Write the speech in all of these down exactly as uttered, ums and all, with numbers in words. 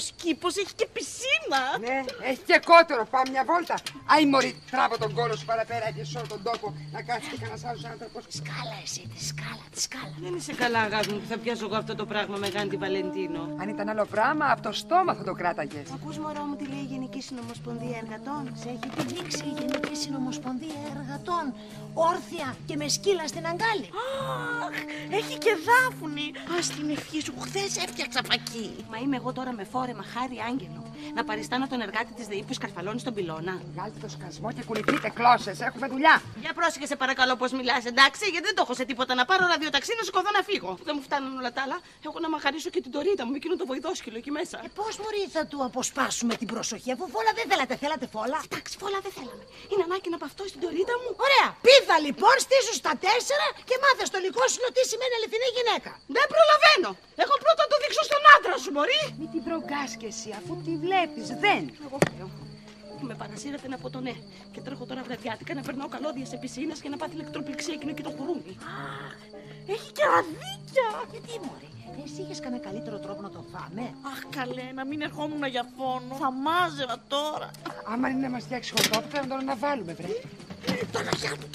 ωραίος κήπος, έχει και πισίνα. Ναι, έχει και κότερο. Πάμε μια βόλτα. Άι μωρή, τράβω τον κόλο σου παραπέρα και σώ τον τόπο να κάτσει και κανένας άλλος άνθρωπος. Σκάλα εσύ, τη σκάλα, τη σκάλα. Δεν είσαι καλά, αγάπη μου, που θα πιάσω εγώ αυτό το πράγμα με Γάντι Βαλεντίνο. Αν ήταν άλλο πράγμα, από το στόμα θα το κράταγες. Ακούς, μωρό μου, τι λέει η Γενική Συνομοσπονδία Εργατών? Σε έχει επιδείξει η Γενική Συνομοσπονδία Εργατών όρθια και με σκύλα στην αγκάλη. Αχ, έχει και δάφνη. Ας την ευχή σου, χθες έφτιαξα φακή. Μα είμαι εγώ τώρα με φόρεμα χάρη άγγελο. Να παριστάνω τον εργάτη της ΔΕΗ που σκαρφαλώνει στον πυλώνα. Βγάλτε το σκασμό και κουνηθείτε κλώσσες, έχουμε δουλειά. Για πρόσεχε σε παρακαλώ πώς μιλάς, εντάξει, γιατί δεν το έχω σε τίποτα να πάρω ραδιοταξί να σηκωθώ να φύγω. Δεν μου φτάνουν όλα τα άλλα. Έχω να μαχαρίσω και την τορίτα μου, εκείνο το βοηδόσκυλο εκεί μέσα. Ε, πώς μωρή θα του αποσπάσουμε την προσοχή, αφού φόλα δεν θέλατε, θέλατε φόλα. Εντάξει, φόλα δεν θέλαμε. Είναι ανάγκη να παυτώ στην τορίτα μου. Ωραία, πίδα λοιπόν, στήσου στα τέσσερα και μάθε στο λικό σου τι σημαίνει αληθινή γυναίκα. Δεν προλαβαίνω. Έχω πρώτα να το δείξω στον άντρα σου, μωρή. Μην την προγκάς κι εσύ, αφού τη βλέπεις, δεν. Εγώ φταίω. Με παρασύρατε από το ναι. Και τρέχω τώρα βραδιάτικα να περνάω καλώδια σε πισίνες και να πάθει ηλεκτροπληξία εκείνο και το χουρούμι. Αχ, έχει και αδίκια. Γιατί μωρή, εσύ είχες κανένα καλύτερο τρόπο να το φάμε? Αχ, καλέ, να μην ερχόμουν για φόνο. Θα μάζευα τώρα. Άμα είναι να μας φτιάξει χορτόπιτα, να τον αναβάλουμε, βρε. Παναγιά μου, το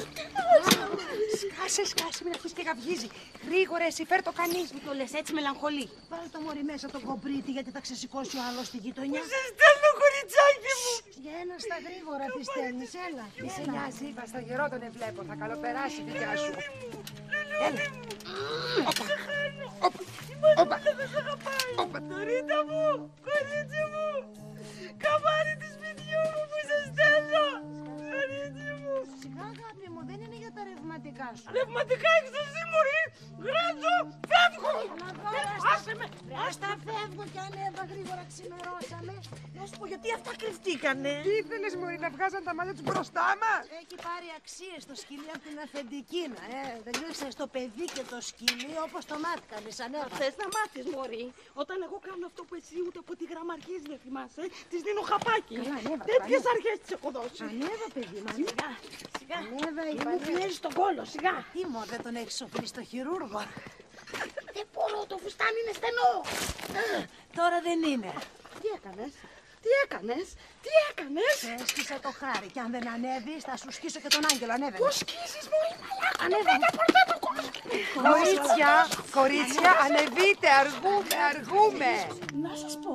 Σκάσε, σκάσε, μην αρχίσει και γαυγίζει. Γρήγορα, εσύ φέρ το κανείς. το λες έτσι μελαγχολεί. Βάλε το μωρή μέσα τον κομπρίτη γιατί θα ξεσηκώσει ο άλλος στη γειτονιά. Σε στέλνω, κοριτσάκι μου. Για ένα στα γρήγορα τη στέλνεις, έλα. Μη σε νοιάζει, είπα στα γερό τον ευλέπω. Θα καλοπεράσει η δικιά σου. Έλα. Όπα. Όπα. Όπα. Όπα. Τωρίτα μου, κορίτσι μου. Καμάρι της σπιτιού μου που σε στέλνω. Κορίτσι μου. Σιγά αγάπη μου, δεν είναι για τα ρευματικά σου. Ρευματικά έχεις εσύ, μωρή. Γράτζω, φεύγω. Άσε με. Άστα φεύγω κι ανέβα γρήγορα ξημερώσαμε. Να σου πω γιατί αυτά κρυφτήκανε. Τι ήθελες, μωρή, να βγάζαν τα μάτια τους μπροστά μας. Έχει πάρει αξίες το σκυλί από την αφεντική να, ε. Τελείωσε στο παιδί και το σκυλί όπως το μάθηκαμε, ανέβα. Θες να μάθεις, μωρή. Όταν εγώ κάνω αυτό που εσύ ούτε από τη γραμμαρχής δεν θυμάσαι, της δίνω χαπάκι. Καλά, ανέβα, Τέτοιες ανέβα. αρχές τις έχω δώσει. Ανέβα παιδί μου, Σιγά, σιγά. ανέβα Μην είπα. μου πιέζεις τον κόλο, σιγά. Τι μου, δεν τον έχεις σοφρεί στο χειρούργο. Δεν μπορώ, το φουστάνι είναι στενό. Τώρα δεν είναι. Τι έκανες, τι έκανες, τι έκανες. Έσκυσα το χάρι και αν δεν ανέβεις θα σου σκίσω και τον άγγελο, ανέβαινε. Πώς σκίζεις, μωρή μαλάκα, Ανέβα. το πορτά το κόσμο. Κορίτσια, κορίτσια, ανεβείτε, αργούμε, αργούμε. Να σας πω,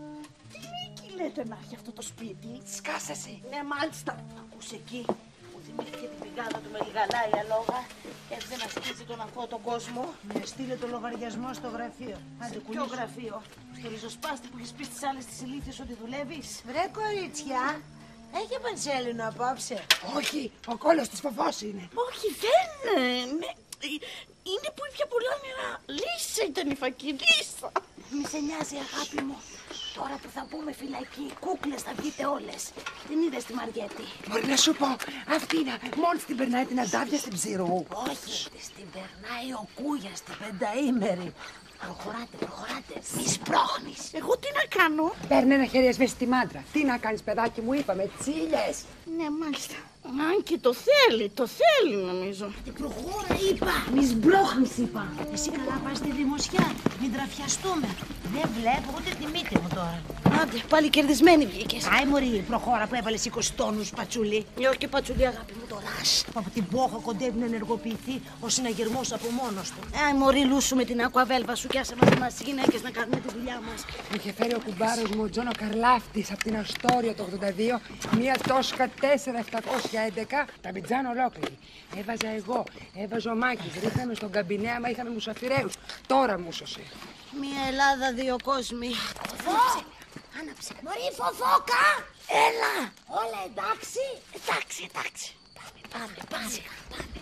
τι νίκη λέτε να έχει αυτό το σπίτι. Σκάσε εσύ. Ναι, μάλιστα. Ακούς εκεί που θυμήθηκε την πηγάδα του με λιγαλά η αλόγα και έρθει να σκίσει τον αγχώ τον κόσμο. Με στείλε το λογαριασμό στο γραφείο. Άντε Ποιο κουνήσου. γραφείο, στο ριζοσπάστη που έχεις πει στις άλλες τις ηλίθιες ότι δουλεύεις. Βρε κορίτσια, έχει πανσέλινο απόψε. Όχι, ο κόλος της φοφός είναι. Όχι, δεν είναι. Είναι που ήπια πολλά νερά. Λύσα ήταν η φακή, λύσα. Μη σε νοιάζει αγάπη μου. Τώρα που θα μπούμε φυλακή, κούκλες θα βγείτε όλες. Την είδες τη Μαριέτη? Μπορεί να σου πω, αυτή είναι, μόλις την περνάει την αντάβια στην ψηρού. Όχι, της την περνάει ο Κούγιας την πενταήμερη. Προχωράτε, προχωράτε. Μη σπρώχνεις. Εγώ τι να κάνω. Παίρνε ένα χέρι εσβέσει τη μάντρα. Τι να κάνεις, παιδάκι μου, είπαμε, τσίλιες. Ναι, μάλιστα. Αν και το θέλει, το θέλει νομίζω. Τι προχώρα είπα. Μη σπρώχνεις είπα. Εσύ καλά πας στη δημοσιά. Μην τραφιαστούμε. Δεν βλέπω ούτε τη μύτη μου τώρα. Άντε, πάλι κερδισμένη βγήκες. Άι μωρή, προχώρα που έβαλες είκοσι τόνους πατσούλι. Ε, όχι πατσουλή, αγάπη μου τώρα. Από την πόχα κοντεύει να ενεργοποιηθεί ο συναγερμός από μόνος του. Άι μωρή, λούσου με την ακουαβέλβα σου κι άσε μας εμάς τις γυναίκες να κάνουμε τη δουλειά μας. Μου είχε φέρει ο κουμπάρος μου ο Τζόνο Καρλάφτης από την Αστόρια το ογδόντα δύο, μία Τόσκα τέσσερα επτακόσια έντεκα, τα μπιτζάν ολόκληρη. Έβαζα εγώ, έβαζε ο Μάκης, ρίχναμε στον καμπινέ άμα είχαμε μουσαφιρέους. Τώρα μουσωσε. Μια Ελλάδα, δύο κόσμοι. Άναψε, άναψε. Μωρή φοφόκα, έλα. Όλα εντάξει. Εντάξει, εντάξει. Πάμε, πάμε, πάμε. πάμε.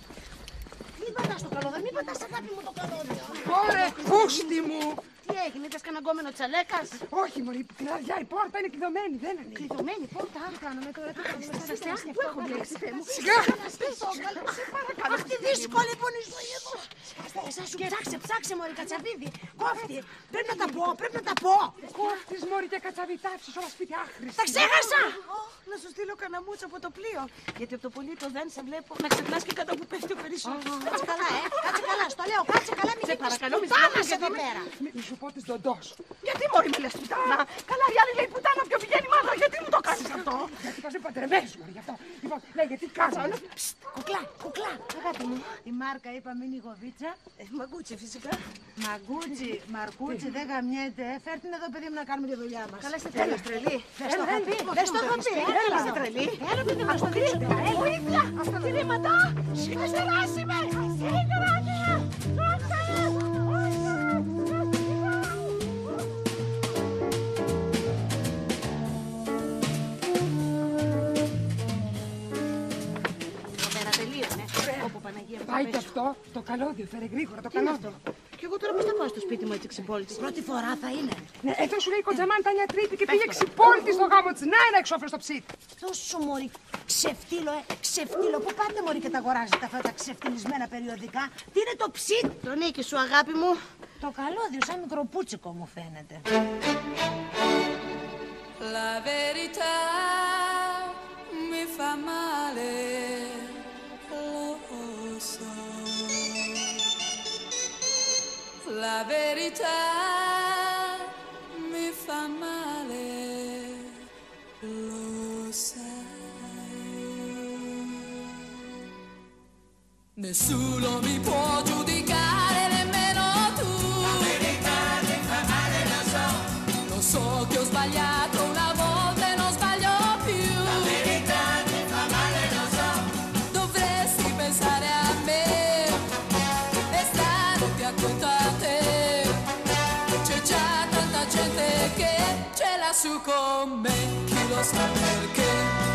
Μην πατάς το καλώδιο, μην πατάς αγάπη μου το καλώδιο. Ωρε, πούστη μου! Τι έγινε, είδες κανένα γκόμενο τσαλέκας. Όχι, μωρή, την αδειά, η πόρτα είναι κλειδωμένη, δεν ανοίγει. Κλειδωμένη πόρτα. Τι κάνουμε τώρα, τι κάνουμε στα Πού αστεία. έχω λέξει, Θεέ μου. Σιγά! Αχ, τι δύσκολη που είναι η ζωή εδώ. Εσάς σου ψάξε, ψάξε μωρή κατσαβίδι. Κόφτη, πρέπει να τα πω, πρέπει να τα πω. Κόφτης, μωρή, και κατσαβιτάψεις όλα σπίτι άχρηστα. Τα ξέχασα. Να σου στείλω κανένα μούτσο από το πλοίο. Γιατί από το πολύ το δεν σε βλέπω να ξεχνάς και κατά που πέφτει ο περισσότερος. Κάτσε καλά, ε, κάτσε καλά, στο λέω, κάτσε καλά, μην Σε παρακαλώ, μη πουτάνας σε εδώ πέρα. Μη σου πω της Ντοντός. Γιατί μωρή με λες πουτάνα. Καλά, η άλλη λέει πουτάνα, πιο πηγαίνει μάλλον. Γιατί μου το κάνεις αυτό. Γιατί πας παντρεμένος μωρή γι' αυτό. Λοιπόν, λέγε τι κάνεις. Κουκλά, κουκλά. Αγάπη μου. Η μάρκα είπαμε είναι η Γοβίτσα. Ε, μαγκούτσι φυσικά. Μαγκούτσι, Μαρκούτσι, δεν γαμιέται. Φέρτε εδώ, παιδί μου, να κάνουμε τη δουλειά μας. Καλά, είστε τέλος τρελή. Δεν στο έχω πει, δεν στο έχω πει. Έλα, Είστε τρελή. Έλα, παιδί μου, να στο δείξω. Βοήθεια! Κηρύματα! Ξεστεράσιμε! Πέρα τελείωνε. Όπου Παναγία μου. Πάει και αυτό, το καλώδιο, φέρε γρήγορα το καλώδιο. Και εγώ τώρα πώς θα πάω στο σπίτι μου έτσι ξυπόλυτη. Πρώτη φορά θα είναι. Ναι, εδώ σου λέει η Κοντζαμάν Τάνια Τρίτη και πήγε ξυπόλυτη στο γάμο της. Να ένα εξώφυλλο στο ψήτη. Τόσο μωρή, ξεφτύλο, ε, ξεφτύλο. Πού πάτε μωρή και τα αγοράζετε αυτά τα ξεφτυλισμένα περιοδικά. Τι είναι το ψίτ. Το νίκη σου, αγάπη μου. Το καλώδιο σαν μικροπούτσικο μου φαίνεται. La verità mi fa male, lo so. La verità mi fa male, lo sai. Nessuno mi può giudicare, nemmeno tu. La verità mi fa male, lo so. Lo so che ho sbagliato una volta e non sbaglio più. La verità mi fa male, lo so. Dovresti pensare a me e stare più accanto a te. C'è già tanta gente che ce l'ha su con me, chi lo sa perché.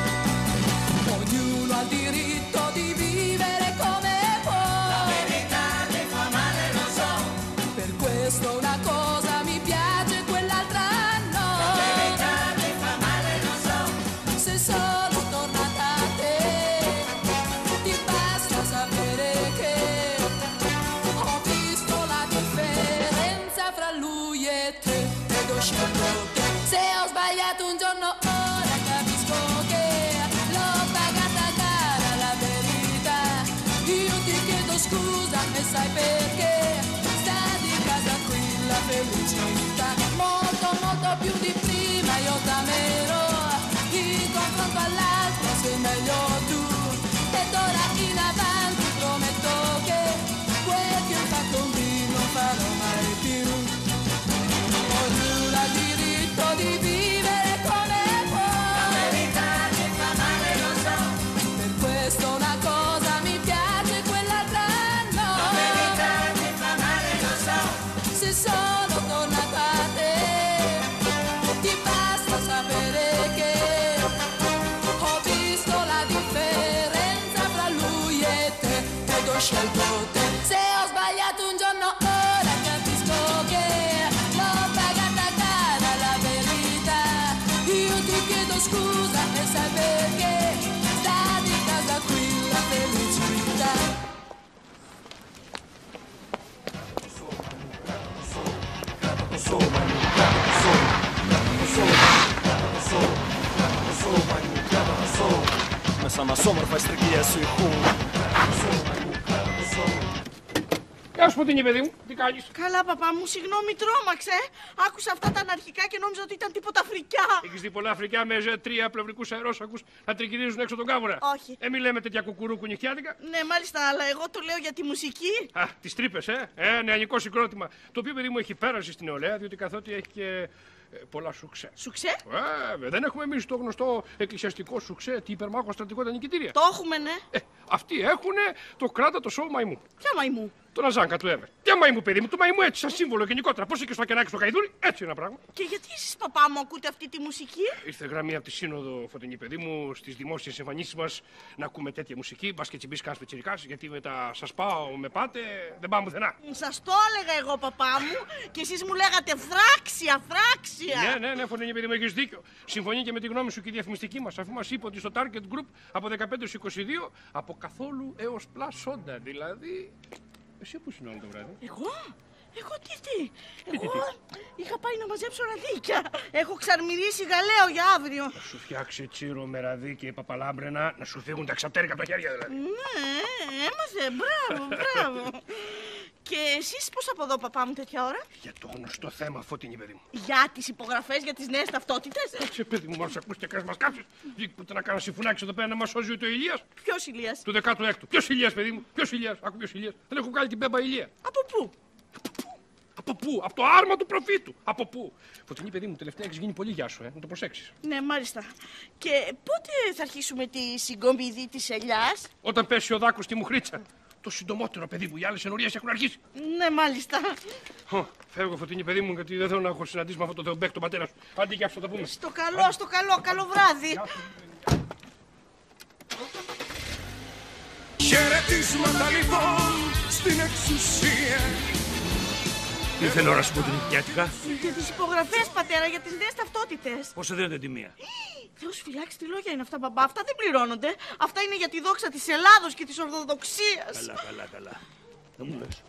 Ognuno ha il diritto di vivere come può. La verità mi fa male, lo so. Per questo una cosa mi piace, quell'altra no. La verità mi fa male, lo so. Se sono tornata a te, ti basta sapere che ho visto la differenza fra lui e te ed ho scelto te. Se ho sbagliato un giorno ora capisco che l'ho pagata cara la verità. Io ti chiedo scusa e sai perché. Sta di casa qui la felicità. Molto molto più di prima io t'amerò. In confronto all'altro sei meglio tu. E d'ora in avanti prometto che quel che ho fatto qui non farò mai più. Ognuno ha il diritto di vivere come può. La verità mi fa male, lo so. Per questo una cosa mi piace, quell'altra no. La verità mi fa male, lo so. Se sono tornata a te, ti basta sapere che ho visto la differenza fra lui e te ed ho scelto te. Se ho sbagliato un giorno ora capisco che l'ho pagata cara la verità. Io ti chiedo scusa e sai perché. Sta di casa qui la felicità. Μέσα μας όμορφα η στριγγυλία σου ηχούν. Γεια σου, Φωτεινή, παιδί μου, τι κάνεις? Καλά, παπά μου, συγγνώμη, τρόμαξε. Άκουσα αυτά τα αναρχικά και νόμιζα ότι ήταν τίποτα φρικιά. Έχεις δει πολλά Αφρικά με ζε τρία πλευρικούς αερόσακους να τριγυρίζουν έξω τον κάβουρα? Όχι. Ε, μη λέμε τέτοια κουκουρούκου νυχιάτικα. Ναι, μάλιστα, αλλά εγώ το λέω για τη μουσική. Α, τις τρύπες, ε. Ε, νεανικό συγκρότημα. Το οποίο, παιδί μου, έχει πέρασει στην νεολαία, διότι καθότι έχει και ε, πολλά σουξέ. Σουξέ. Ε, δεν έχουμε εμείς το γνωστό εκκλησιαστικό σουξέ, τι υπερμάχο στρατηγότα νικητήρια. Το έχουμε, ναι. Ε, αυτοί έχουν το κράτα το σώμα μαϊμού. Ποια μαϊμού. Τον Αζάνκα του Εύερ. Και μαϊμού, παιδί μου, το μαϊμού έτσι, σαν σύμβολο γενικότερα. Πώ και στο ακενάκι στο καϊδούρι, έτσι είναι ένα πράγμα. Και γιατί εσείς, παπά μου, ακούτε αυτή τη μουσική? Ήρθε γραμμή από τη Σύνοδο, Φωτεινή, παιδί μου, στις δημόσιες εμφανίσεις μας να ακούμε τέτοια μουσική. Μπας και τσιμπήσει κανένα πετσιρικάς, γιατί με τα σας πάω, με πάτε, δεν πάμε πουθενά. Σας το έλεγα εγώ, παπά μου, και εσείς μου λέγατε φράξια, φράξια. Ναι, ναι, ναι, Φωτεινή, παιδί μου, έχεις δίκιο. Συμφωνεί και με τη γνώμη σου και η διαφημιστική μας, αφού μας είπε ότι στο Target Group από δεκαπέντε έως είκοσι δύο, από καθόλου έως πλάσοντα, δηλαδή. Εσύ πού είσαι όλο το βράδυ? Εγώ? Εγώ τι τι? Εγώ είχα πάει να μαζέψω ραδίκια. Έχω ξαρμυρίσει γαλαίο για αύριο. Να σου φτιάξει τσίρο με ραδί και παπαλάμπρενα, να σου φύγουν τα εξαπτέρικα από τα χέρια δηλαδή. Ναι, έμαθε, μπράβο, μπράβο. Και εσείς πώς από εδώ παπά τέτοια ώρα? Για το γνωστό θέμα, Φωτεινή, παιδί μου. Για τις υπογραφές για τις νέες ταυτότητες. Κάτσε, παιδί μου, μόλις ακούσει και κάνεις μας κάψεις. Που να κάνω συμφωνάξεις εδώ πέρα να μας σώζει ο Ηλίας. Ποιος Ηλίας? Του δεκάτου έκτου. Ποιος Ηλίας, παιδί μου, ποιος Ηλίας? Άκου ποιος Ηλίας. Δεν έχω κάνει την μπέμπα Ηλία. Από πού? Από πού? Από το άρμα του προφήτου. Από πού? Φωτεινή, παιδί μου, τελευταία έχεις γίνει πολύ γεια σου, ε. Να το προσέξεις. Ναι, μάλιστα. Και πότε θα αρχίσουμε τη συγκομιδή της ελιάς? Όταν πέσει ο δάκος στη μουχρίτσα. Το συντομότερο, παιδί μου, οι άλλες ενορίες έχουν αρχίσει. Ναι, μάλιστα. Ω, φεύγω, Φωτεινή, παιδί μου, γιατί δεν θέλω να έχω συναντήσει με αυτό το Θεομπέκ τον πατέρα σου. Άντε, για αυτό θα πούμε. Στο καλό, στο καλό, καλό βράδυ. Χαιρετίσματα λοιπόν στην εξουσία. Τι θέλω να σου πω την οικιάτικα. Για τις υπογραφές, πατέρα, για τις νέες ταυτότητες. Πόσο δίνετε τη μία? Θεός φυλάξει, τι λόγια είναι αυτά, μπαμπά. Αυτά δεν πληρώνονται. Αυτά είναι για τη δόξα της Ελλάδος και της Ορθοδοξίας. Καλά, καλά, καλά. Δεν μου λες.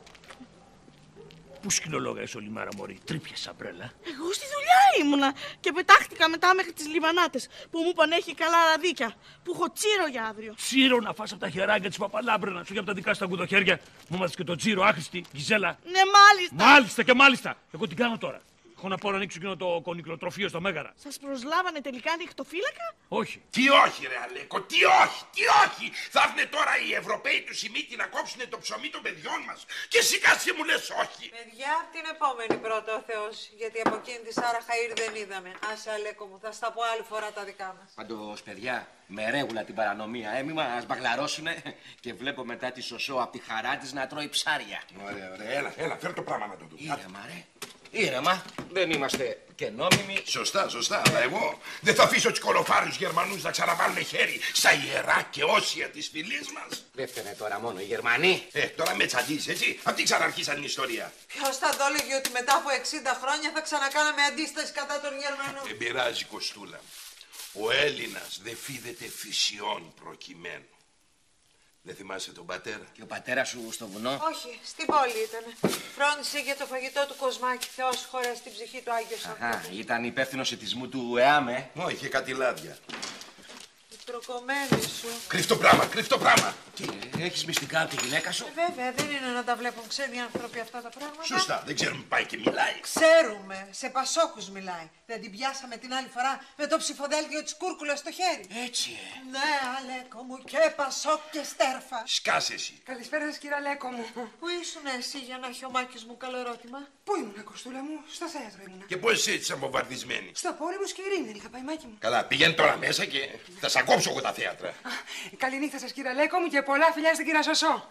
Πού σκυλολόγαες όλη μέρα, μωρή? Τρύπιες σαμπρέλα. Εγώ στη δουλειά ήμουνα και πετάχτηκα μετά μέχρι τις λιμανάτες που μου είπαν έχει καλά ραδίκια. Που έχω τσίρο για αύριο. Τσίρο να φας από τα χεράκια της παπαλάμπρενα σου και από τα δικά σου τα κουδοχέρια. Μου μάθες και το τσίρο, άχρηστη, Γιζέλα. Ναι, μάλιστα. Μάλιστα και μάλιστα. Εγώ την κάνω τώρα. Έχω να πω να ανοίξω εκείνο το κονικλοτροφείο στο Μέγαρα. Σας προσλάβανε τελικά νυχτοφύλακα? Όχι. Τι όχι, ρε Αλέκο, τι όχι, τι όχι. Θα έρθουν τώρα οι Ευρωπαίοι του Σιμίτη να κόψουν το ψωμί των παιδιών μας. Και εσύ κάτσε μου λες όχι. Παιδιά, την επόμενη πρώτα ο Θεός. Γιατί από εκείνη τη Σάρα Χαΐρ δεν είδαμε. Άσε, Αλέκο μου, θα στα πω άλλη φορά τα δικά μας. Πάντως, παιδιά, με ρέγουλα την παρανομία. Ε, μη μας μπαγλαρώσουνε και βλέπω μετά τη Σωσό από τη χαρά της να τρώει ψάρια. Ωραία, ωραία, έλα, έλα, φέρ το πράγμα να το δούμε. Ήρεμα, ρε. Ήρεμα. Δεν είμαστε και νόμιμοι. Σωστά, σωστά, αλλά εγώ δεν θα αφήσω τους κολοφάριους Γερμανούς να ξαναβάλουν χέρι στα ιερά και όσια της φυλής μας. Δεν φταίνε τώρα μόνο οι Γερμανοί. Ε, τώρα με τσαντίζεις, έτσι. Αυτοί ξαναρχίσαν την ιστορία. Ποιος θα το έλεγε ότι μετά από εξήντα χρόνια θα ξανακάναμε αντίσταση κατά των Γερμανών. Δεν πειράζει, Κοστούλα. Ο Έλληνας δεν φίδεται φυσιών προκειμένου. Δεν θυμάσαι τον πατέρα? Και ο πατέρας σου στο βουνό? Όχι, στην πόλη ήταν. Φρόντισε για το φαγητό του Κοσμάκη. Θεός χωρέσει την ψυχή του Άγιος Αχα, ήταν υπεύθυνος ετισμού του ΕΑΜΕ. Όχι, είχε κάτι λάδια. Η τροκομένη σου. Κρύφ το πράγμα, κρύφ το πράγμα. Τι, έχεις μυστικά από τη γυναίκα σου? Ε, βέβαια, δεν είναι να τα βλέπουν ξένοι άνθρωποι αυτά τα πράγματα. Σωστά, δεν ξέρουμε πάει και μιλάει. Ξέρουμε, σε πασόκους μιλάει. Δεν την πιάσαμε την άλλη φορά με το ψηφοδέλτιο της κούρκουλας στο χέρι. Έτσι, ε. Ναι, Αλέκο μου, και πασόκ και στέρφα. Σκάσε εσύ. Καλησπέρα σας, κύριε Αλέκο μου. Πού ήσουν εσύ για να έχει ο Μάκης μου καλό ερώτημα? Πού ήμουνα, Κοστούλα μου? Στο θέατρο ήμουνα. Και πώς έτσι σαν βομβαρδισμένη? Στο πόλεμο και ειρήνη δεν είχα πάει, Μάκη μου. Καλά, πηγαίνει τώρα μέσα και θα σα κόψω εγώ τα θέατρα. Α, καληνύχτα σας, κύριε Αλέκο μου, και πολλά φιλιά στην κυρία Σωσό.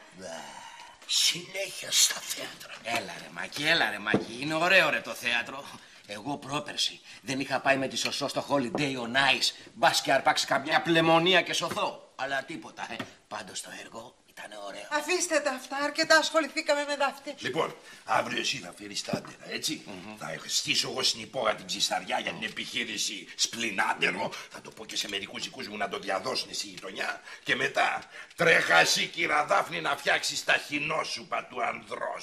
Συνέχεια στα θέατρα. Έλα ρε Μάκη, έλα ρε Μάκη. Είναι ωραίο ρε το θέατρο. Εγώ πρόπερση δεν είχα πάει με τη Σωσό στο Holiday on Ice. Μπας και αρπάξει καμιά πλεμονία και σωθώ. Αλλά τίποτα, ε. Πάντως το έργο ήταν ωραίο. Αφήστε τα αυτά, αρκετά ασχοληθήκαμε με δάφτη. Λοιπόν, αύριο εσύ θα φέρεις τα άντερα, έτσι. Mm-hmm. Θα στήσω εγώ στην υπόγα την ψισταριά για την επιχείρηση σπλινάντερο. Θα το πω και σε μερικούς δικούς μου να το διαδώσουν στη γειτονιά. Και μετά τρέχα εσύ, κύρα Δάφνη, να φτιάξεις τα χινόσουπα του ανδρός.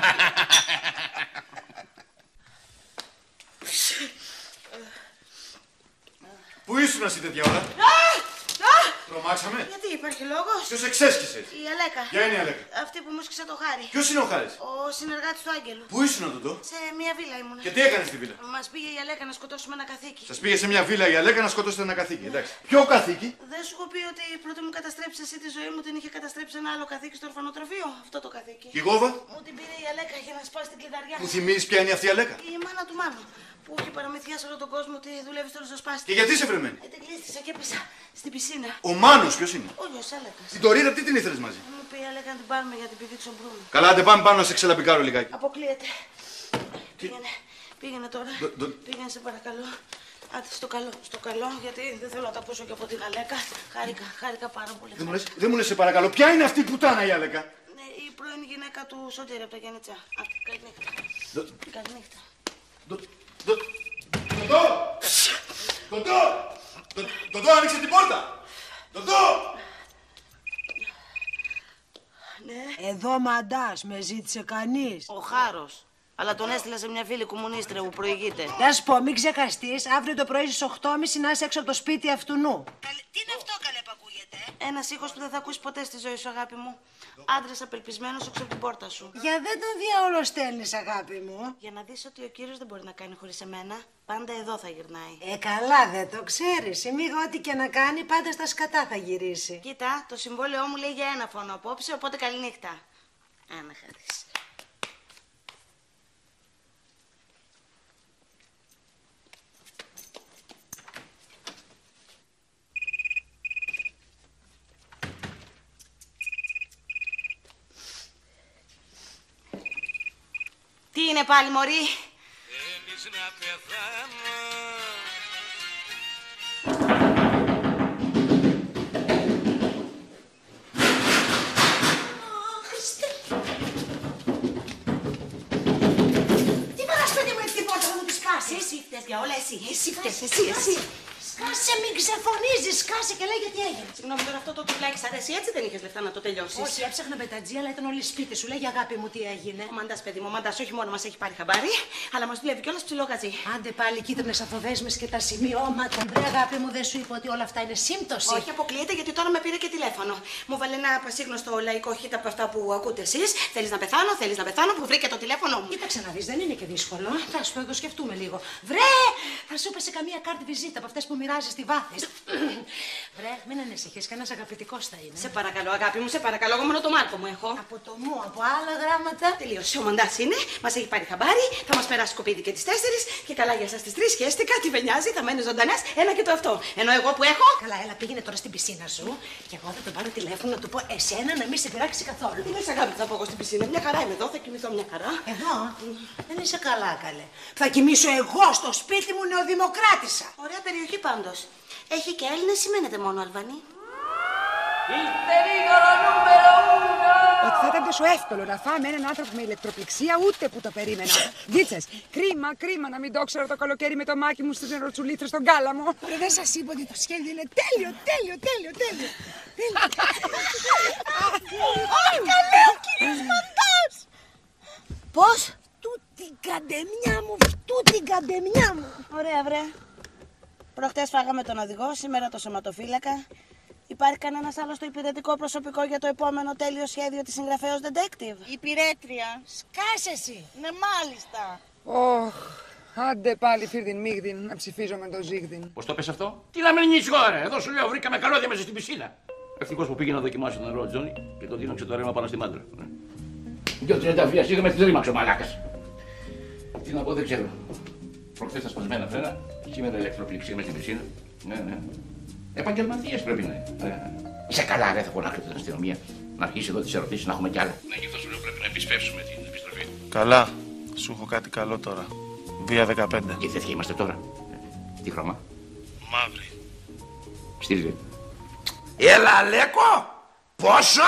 Πού ήσουν εσύ τέτοια ώρα? Τρομάξαμε. Γιατί υπάρχει λόγος? Ποιος εξέσκησε? Η Αλέκα. Ποια είναι η Αλέκα? Αυτή που μου σκίσε το χάρι. Ποιος είναι ο Χάρης? Ο συνεργάτης του Άγγελου. Πού ήσουν τότε? Σε μια βίλα ήμουνα. Και τι έκανες στη βίλα? Μας πήγε η Αλέκα να σκοτώσουμε ένα καθήκη. Σας πήγε σε μια βίλα η Αλέκα να σκοτώσετε ένα καθήκη, εντάξει. Ποιο καθήκη? Δεν σου έχω πει ότι πρώτη μου καταστρέψει εσύ τη ζωή μου την είχε καταστρέψει ένα άλλο καθήκη στο ορφανοτροφείο? Αυτό το καθήκη. Και η Γόβα? Μου την πήρε η Αλέκα για να σπάσει την κλειδαριά. Μου θυμίζεις ποια είναι αυτή η Αλέκα? Η μάνα του Μάνου. Που είχε παραμυθιάσει όλο τον κόσμο ότι δουλεύει στο ριζοσπάστη. Και γιατί είσαι βρεμένη? Ε, την κλείστησα και έπεσα στην πισίνα. Ο Μάνος ποιος είναι? Ο γιος Αλέκας. Την Τωρίρα τι την ήθελες μαζί? Μου πει η Αλέκα να την πάρουμε για την πηδήξω μπρούμου. Καλά, άντε πάμε πάνω να σε ξελαμπικάρω λιγάκι. Αποκλείεται. Πήγαινε, πήγαινε τώρα. Δο- δο- Πήγαινε σε παρακαλώ. Άντε στο καλό, στο καλό, γιατί δεν θέλω να τα ακούσω και από την Αλέκα. Χάρηκα, χάρηκα πάρα πολύ. Δεν μου λες, δεν μου λες σε παρακαλώ, ποια είναι αυτή η πουτάνα η Αλέκα? Ναι, η πρώην γυναίκα του Σωτήρη από τα Γιάννητσά. Άντε, καληνύχτα. Δο- Καληνύχτα. Δο- δο- Τοντό! Τοντό! Το- Τοντό, άνοιξε την πόρτα! Τοντό! Ναι. Εδώ μαντάς, με ζήτησε κανείς. Ο Χάρος. Αλλά τον έστειλα σε μια φίλη κομμουνίστρια που προηγείται. Να σου πω, μην ξεχαστείς, αύριο το πρωί στις οκτώ και μισή να είσαι έξω από το σπίτι αυτού νου. Τι είναι αυτό, καλέ πακούγια? ακούγεται? Ένας ήχος που δεν θα ακούσει ποτέ στη ζωή σου, αγάπη μου. Άντρας απελπισμένος έξω από την πόρτα σου. Για δεν τον διάολο στέλνεις, αγάπη μου. Για να δεις ότι ο κύριος δεν μπορεί να κάνει χωρίς εμένα, πάντα εδώ θα γυρνάει. Ε, καλά, δεν το ξέρεις. Η Μίγα ό,τι και να κάνει, πάντα στα σκατά θα γυρίσει. Κοίτα, το συμβόλαιό μου λέει για ένα φόνο απόψε, οπότε καλή νύχτα. Άνα χαρίς. Τι είναι πάλι, μωρή? Θέλεις να πεθάνω? Τι παράς, παιδί μου, έτσι την πόρτα, θα μου τη σκάσεις? Εσύ φταίς για όλα, εσύ, εσύ φταίς, εσύ, εσύ. Σκάσε, μην ξεφωνίζεις, σκάσε και λέγε τι έγινε. Συγγνώμη, τώρα αυτό το τουβλάκι σ' αρέσει, έτσι δεν είχες λεφτά να το τελειώσεις? Όχι, έψαχνα πετατζή, αλλά ήταν όλοι σπίτι σου. Λέγε, αγάπη μου, τι έγινε. Ο Μαντάς, παιδί μου, ο Μαντάς όχι μόνο μας έχει πάρει χαμπάρι, αλλά μας δουλεύει κιόλας ψηλό γαζί. Άντε πάλι κίτρινες αφοδέσμες και τα σημειώματα. Βρε, αγάπη μου, δεν σου είπα ότι όλα αυτά είναι σύμπτωση? Όχι, αποκλείεται γιατί τώρα με πήρε και τηλέφωνο. Μου βάλε ένα πασίγνωστο λαϊκό χit από αυτά που ακούτε εσείς. Θέλεις να πεθάνω, θέλεις να πεθάνω, που βρήκε το τηλέφωνο μου. Κοίταξε να δεις, δεν είναι και δύσκολο. Θα σου το σκεφτούμε λίγο. Βρε, θα σου πέσει καμία κάρτη βυζίτα από αυτές που μοιράζεις στη βάθη. Βρε, μην ανησυχείς, κανένας αγαπητικός θα είναι. Σε παρακαλώ, αγάπη μου, σε παρακαλώ, εγώ μόνο το Μάρκο μου έχω. Από το μου, από άλλα γράμματα. Τελείωσε, ο Μαντάς είναι, μας έχει πάρει χαμπάρι, θα μας περάσει σκουπίδι και τις τέσσερις και καλά για σας τις τρεις. Χαίστηκα, τι με νοιάζει, θα μένει ζωντανές, ένα και το αυτό. Ενώ εγώ που έχω. Καλά, έλα, πήγαινε τώρα στην πισίνα σου και εγώ θα τον πάρω τηλέφωνο να του πω εσένα να μην σε πειράξει καθόλου. Τι λες, αγάπη, θα πω εγώ στην πισίνα. Μια χαρά είμαι εδώ, θα κοιμηθώ μια χαρά. Εδώ, δεν είσαι καλά, καλέ. Θα κοιμήσω εγώ στο σπίτι μου, νεοδημοκράτησα. Ωραία περιοχή πάντως. Έχει και Έλληνες ή μένετε μόνο Αλβανοί? Ότι θα ήταν τόσο εύκολο να φάμε έναν άνθρωπο με ηλεκτροπληξία, ούτε που το περίμενα. Δίτσες, κρίμα, κρίμα να μην το ξέρω το καλοκαίρι με το μάκι μου στις νεροτσουλήθρες στον κάλαμο. Ρε, δεν σας είπα ότι το σχέδιο είναι τέλειο, τέλειο, τέλειο, τέλειο. Όχι, καλέ, ο κύριος Μαντάς! Πώς? Τούτη καντεμιά μου, τούτη καντεμιά μου. Ωραία, βρε. Προχτές φάγαμε τον οδηγό, σήμερα το σωματοφύλακα. Υπάρχει κανένας άλλος στο υπηρετικό προσωπικό για το επόμενο τέλειο σχέδιο της συγγραφέως detective? Υπηρέτρια. Σκάσε εσύ. Ναι, μάλιστα. Ωχ, άντε πάλι φίρδιν μίγδιν να ψηφίζω με το ζίγδιν. Πώς το πες αυτό? Τι να μην νιώθεις ώρα, εδώ σου λέω βρήκαμε καλώδια μέσα στην πισίνα. Ευτυχώς που πήγε να δοκιμάσει το νερό, Τζόνι, και το δίνωξε το ρέμα πάνω στη μάντρα. Δυο τριανταφυλιά σίγα με τη ρήμαξε ο μαλάκας. Τι να πω δεν ξέρω. Προχθές τα σπασμένα φρένα, σήμερα ηλεκτροπληξία μες στην πισίνα. Ναι, ναι. Επαγγελματίες πρέπει να είναι. Είσαι καλά, ρε, θα φωνάξω την αστυνομία. Να αρχίσει εδώ τις ερωτήσεις, να έχουμε κι άλλα. Ναι, γι' αυτό σου λέω πρέπει να επισπεύσουμε την επιστροφή. Καλά. Σου έχω κάτι καλό τώρα. Βία δεκαπέντε. Και τέτοια είμαστε τώρα. Τι χρώμα? Μαύρη. Στήριζε. Έλα, Λέκο! Πόσο?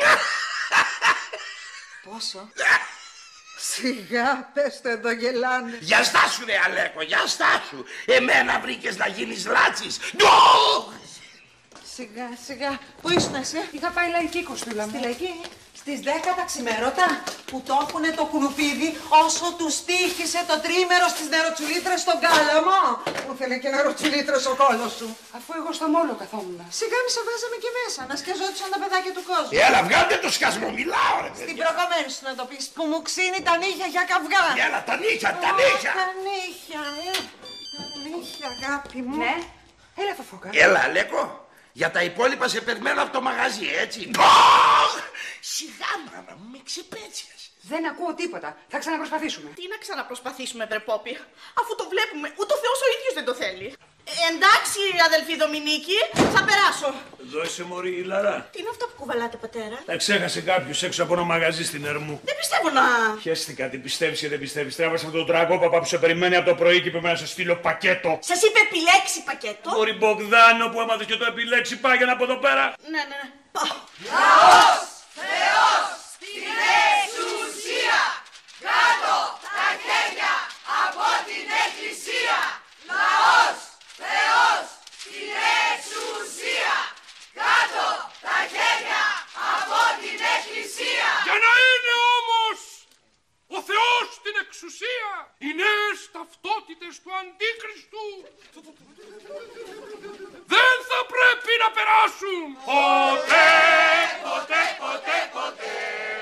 Πόσο? Σιγά, πες το, εδώ γελάνε. Για στάσου ρε Αλέκο, για στάσου. Εμένα βρήκες να γίνεις λάτσης. Ντο! Σιγά, σιγά. Πού ήσουν εσύ? Είχα πάει λαϊκή, Κοστούλα μου. Στη λαϊκή. Στις δέκα τα ξημέρωτα που το έχουνε το κουνουπίδι όσο του τύχησε το τρίμερο στις νεροτσουλήτρες στον κάλαμο. Μου θέλει και νεροτσουλήτρες ο κόλος σου. Αφού εγώ στο μόλο καθόμουν. Σιγά μη σε βάζαμε και μέσα, να σκιαζόντουσαν τα παιδάκια του κόσμου. Έλα, βγάλτε το σκασμό, μιλάω ρε παιδιά. Στην προκομμένη σου να το πεις, που μου ξύνει τα νύχια για καυγά. Έλα, τα νύχια, τα νύχια. Τα νύχια, ε. Τα νύχια, αγάπη μου. Ναι, έλα Φοφόκα. Έλα, Αλέκο. Για τα υπόλοιπα σε περιμένω από το μαγαζί, έτσι. Σιγά, μάνα μου, με ξεπέτσιας. Δεν ακούω τίποτα. Θα ξαναπροσπαθήσουμε. Τι να ξαναπροσπαθήσουμε, βρε Πόπη, αφού το βλέπουμε, ούτε ο Θεός ο ίδιος δεν το θέλει. Ε, εντάξει, αδελφή Δομηνίκη, θα περάσω. Εδώ είσαι μωρή η Λαρά. Τι είναι αυτά που κουβαλάτε, πατέρα? Τα ξέχασε κάποιος έξω από ένα μαγαζί στην Ερμού. Δεν πιστεύω να... Χαίστηκα, τι πιστεύεις και δεν πιστεύεις. Τράβασα αυτόν τον τραγκόπαπα που σε περιμένει από το πρωί και πρέπει να σε στείλω πακέτο. Σας είπε επιλέξει πακέτο. Μωρή Μπογδάνο που έμαθες και το επιλέξει, πάγαινε από εδώ πέρα. Ναι, ναι, ναι. Λαός, Θεός, στην εξουσία, κάτω τα χέρια από την εκκλησία. Λαός, Θεός, στην εξουσία, κάτω τα χέρια από την εκκλησία. Για να είναι όμως ο Θεός στην εξουσία, οι νέες ταυτότητες του Αντίκριστου δεν θα πρέπει να περάσουν φτάσουν. Ποτέ, ποτέ, ποτέ, ποτέ,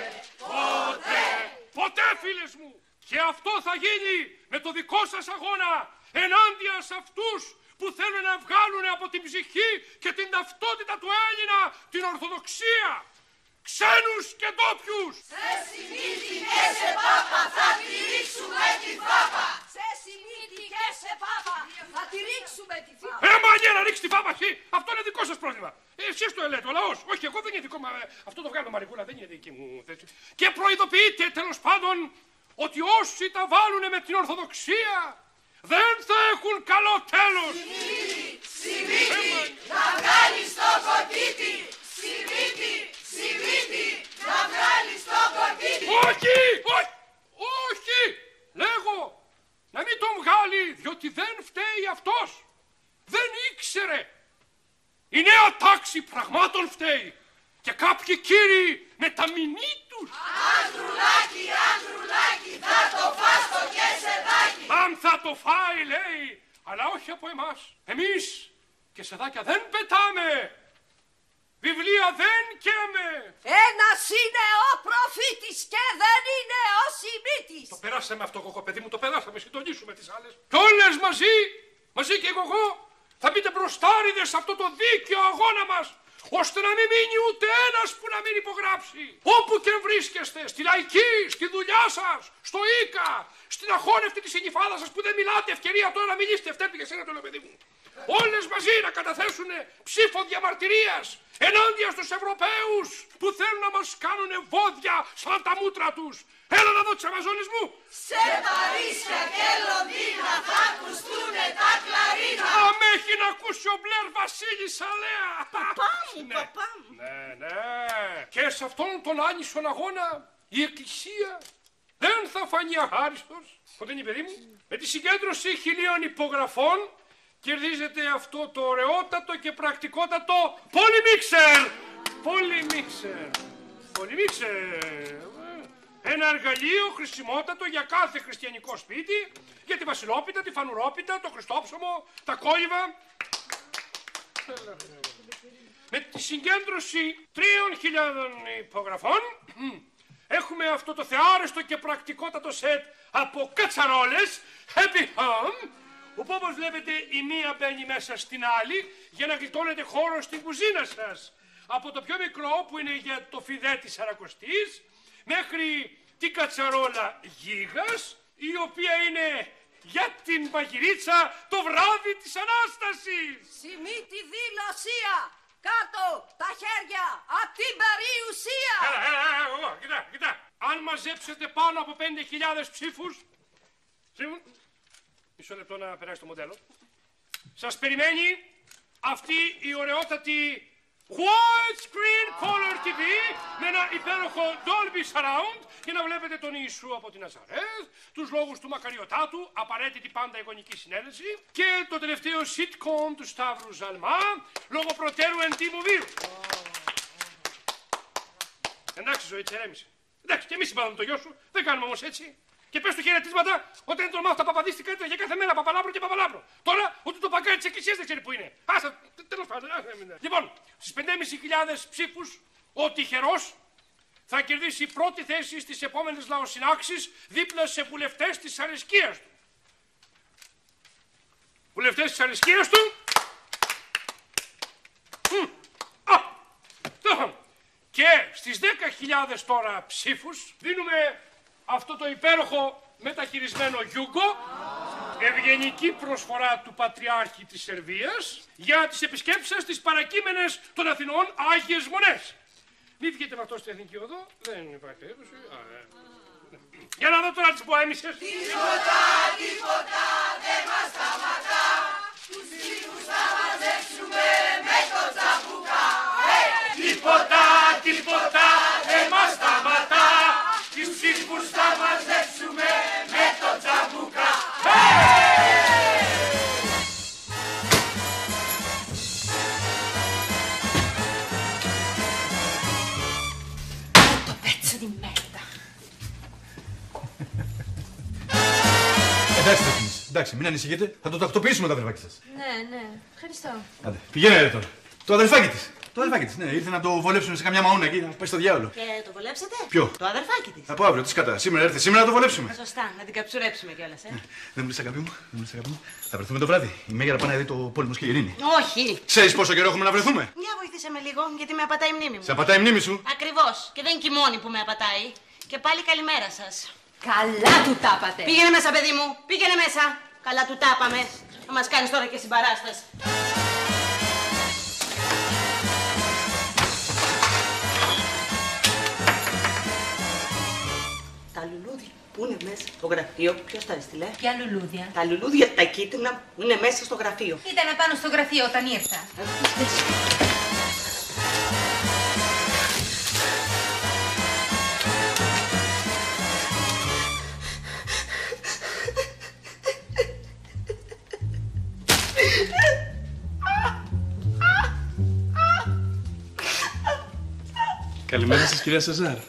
ποτέ, ποτέ φίλες μου. Και αυτό θα γίνει με το δικό σας αγώνα ενάντια σε αυτούς που θέλουν να βγάλουν από την ψυχή και την ταυτότητα του Έλληνα την Ορθοδοξία. Ξένους και ντόπιους. Σε Σιμίτη και σε Πάπα θα τη ρίξουμε τη φάπα. Σε Σιμίτη και σε Πάπα θα τη ρίξουμε τη φάπα. Ε, μαγιά να ρίξει τη φάπα εσύ. Αυτό είναι δικό σας πρόβλημα. Ε, εσείς το ελέτε, ο λαός. Όχι, εγώ δεν είναι δικό μου. Αυτό το βγάλω Μαρικούλα, δεν είναι δική μου θέση. Και προειδοποιείτε τέλος πάντων ότι όσοι τα βάλουν με την Ορθοδοξία δεν θα έχουν καλό τέλος. Σιμίτη, Σιμίτη, να βγάλεις το κοκκίτι. Σιμίτη, Σιμίτη, να βγάλεις το κοκκίτι. Όχι, όχι, όχι. Λέγω να μην τον βγάλει διότι δεν φταίει αυτός. Δεν ήξερε. Η νέα τάξη πραγμάτων φταίει. Και κάποιοι κύριοι με τα μηνύ τους. Ανδρουλάκι, Ανδρουλάκι, θα το φας το κεσεδάκι. Αν θα το φάει λέει, αλλά όχι από εμάς. Εμείς κεσεδάκια δεν πετάμε. Βιβλία δεν καίμε. Ένας είναι ο προφήτης και δεν είναι ο Σιμίτης. Το περάσαμε αυτό, κοκό παιδί μου, το περάσαμε. Συντονίσουμε τις άλλες. Κι όλες μαζί, μαζί και εγώ, θα μπείτε μπροστάριδες σε αυτό το δίκαιο αγώνα μας, ώστε να μην μείνει ούτε ένας που να μην υπογράψει. Όπου και βρίσκεστε, στη λαϊκή, στη δουλειά σας, στο Ίκα, στην αχώνευτη της συνυφάδας σας που δεν μιλάτε, ευκαιρία τώρα να μιλήσετε, φταίτε για σένα το λέω παιδί μου. Όλες μαζί να καταθέσουν ψήφο διαμαρτυρίας ενάντια στους Ευρωπαίους που θέλουν να μας κάνουν βόδια σαν τα μούτρα τους. Έλα να δω τις αμαζόνες μου. Σε Παρίσια και Λονδίνα θα ακουστούνε τα κλαρίνα. Αμ έχει να ακούσει ο Μπλερ Βασίλης Αλέα. Παπά μου, ναι. παπά μου. Ναι, ναι. Και σε αυτόν τον άνισον αγώνα η Εκκλησία δεν θα φανεί αχάριστος. Ποτέ είναι παιδί μου. Με τη συγκέντρωση χιλίων υπογραφών κερδίζετε αυτό το ωραιότατο και πρακτικότατο πολυμίξερ. Πολυμίξερ. Πολυμίξερ. Ένα εργαλείο χρησιμότατο για κάθε χριστιανικό σπίτι, για τη βασιλόπιτα, τη φανουρόπιτα, το χριστόψωμο, τα κόλληβα. Με τη συγκέντρωση τριών χιλιάδων υπογραφών έχουμε αυτό το θεάρεστο και πρακτικότατο σετ από κατσαρόλες Happy Home, όπου όπως βλέπετε η μία μπαίνει μέσα στην άλλη για να γλιτώνετε χώρο στην κουζίνα σας. Από το πιο μικρό που είναι για το φιδέ της Σαρακοστής μέχρι την κατσαρόλα γίγας, η οποία είναι για την μαγειρίτσα το βράδυ της Ανάστασης. Σιμίτη δήλωσία, κάτω τα χέρια απ' την περιουσία. Έλα, έλα, έλα, κοιτά, κοιτά. Αν μαζέψετε πάνω από πέντε χιλιάδες ψήφους, μισό λεπτό να περάσει το μοντέλο, σας περιμένει αυτή η ωραιότατη widescreen color τι βι με ένα υπέροχο Dolby Surround για να βλέπετε τον Ιησού από την Ναζαρέθ, τους λόγους του Μακαριωτάτου, απαραίτητη πάντα εικονική συνέλευση και το τελευταίο sitcom του Σταύρου Ζαλμά, λόγω προτέρου εντύμου βίου. Εντάξει ζωή, τσερέμισε. Εντάξει, και εμείς συμπαθούμε το γιο σου, δεν κάνουμε όμως έτσι. Και πες του χαιρετίσματα όταν είναι το μάθω τα παπαδίστικα έτρεχε κάθε μέρα παπαλάπρο και παπαλάπρο. Τώρα ούτε το παγκάρι της εκκλησίας δεν ξέρει που είναι. Άσα, τέλος πάντων. Λοιπόν, στις πεντέμισι χιλιάδες ψήφους ο τυχερός θα κερδίσει πρώτη θέση στις επόμενες λαοσυνάξεις δίπλα σε βουλευτές της αρεσκίας του. Βουλευτές της αρεσκίας του. Α, τώρα. Και στις δέκα χιλιάδες τώρα ψήφους δίνουμε αυτό το υπέροχο μεταχειρισμένο γιούγκο, ευγενική προσφορά του Πατριάρχη της Σερβίας για τις επισκέψεις σας στις παρακείμενες των Αθηνών Άγιες Μονές. Μην βγείτε με αυτό στην Εθνική Οδό, δεν υπάρχει περίπτωση. Για να δω τώρα τις μποέμισσες. Τίποτα, τίποτα δεν μας σταματά, τους ψήφους θα μαζέψουμε με το τσαμπουκά. Τίποτα, τίποτα δεν μας σταματά, τους ψήφους θα μαζέψουμε με το τσαμπουκά. Το pezzo di merda. Εντάξει, εντάξει, μην ανησυχείτε, θα το τακτοποιήσουμε το αδερφάκι σας. Ναι, ναι, ευχαριστώ. Άντε, πηγαίνετε τώρα. Το αδερφάκι της. Το αδερφάκι της, ναι, ήρθε να το βολέψουν σε καμιά μαούνα εκεί, να πάει στο διάολο. Και το βολέψατε? Ποιο? Το αδερφάκι της. Από αύριο, τι κατά. Σήμερα έρθει, σήμερα να το βολέψουμε. Σωστά, να την καψουρέψουμε κιόλας, ε. Ναι. Δεν μου λες αγάπη μου, δεν μου λες αγάπη μου. Θα βρεθούμε το βράδυ. Η Μέγερα πάει να δει το πόλεμος και η ειρήνη. Όχι. Ξέρεις πόσο καιρό έχουμε να βρεθούμε? Για βοηθήσε με λίγο, γιατί με απατάει η μνήμη μου. Σε απατάει η μνήμη σου. Ακριβώς. Και δεν είναι και η μόνη που με απατάει. Και πάλι καλημέρα σας. Καλά του τάπατε. Πήγαινε μέσα, παιδί μου. Πήγαινε μέσα. Καλά του τάπαμε. Να μας κάνεις τώρα και συμπαράσταση. Τα λουλούδια που είναι μέσα στο γραφείο, ποιος τα έστειλε? Ποια λουλούδια? Τα λουλούδια τα κίτρινα που είναι μέσα στο γραφείο. Ήταν πάνω στο γραφείο όταν ήρθα. Καλημέρα σας, κυρία Σεζάρ.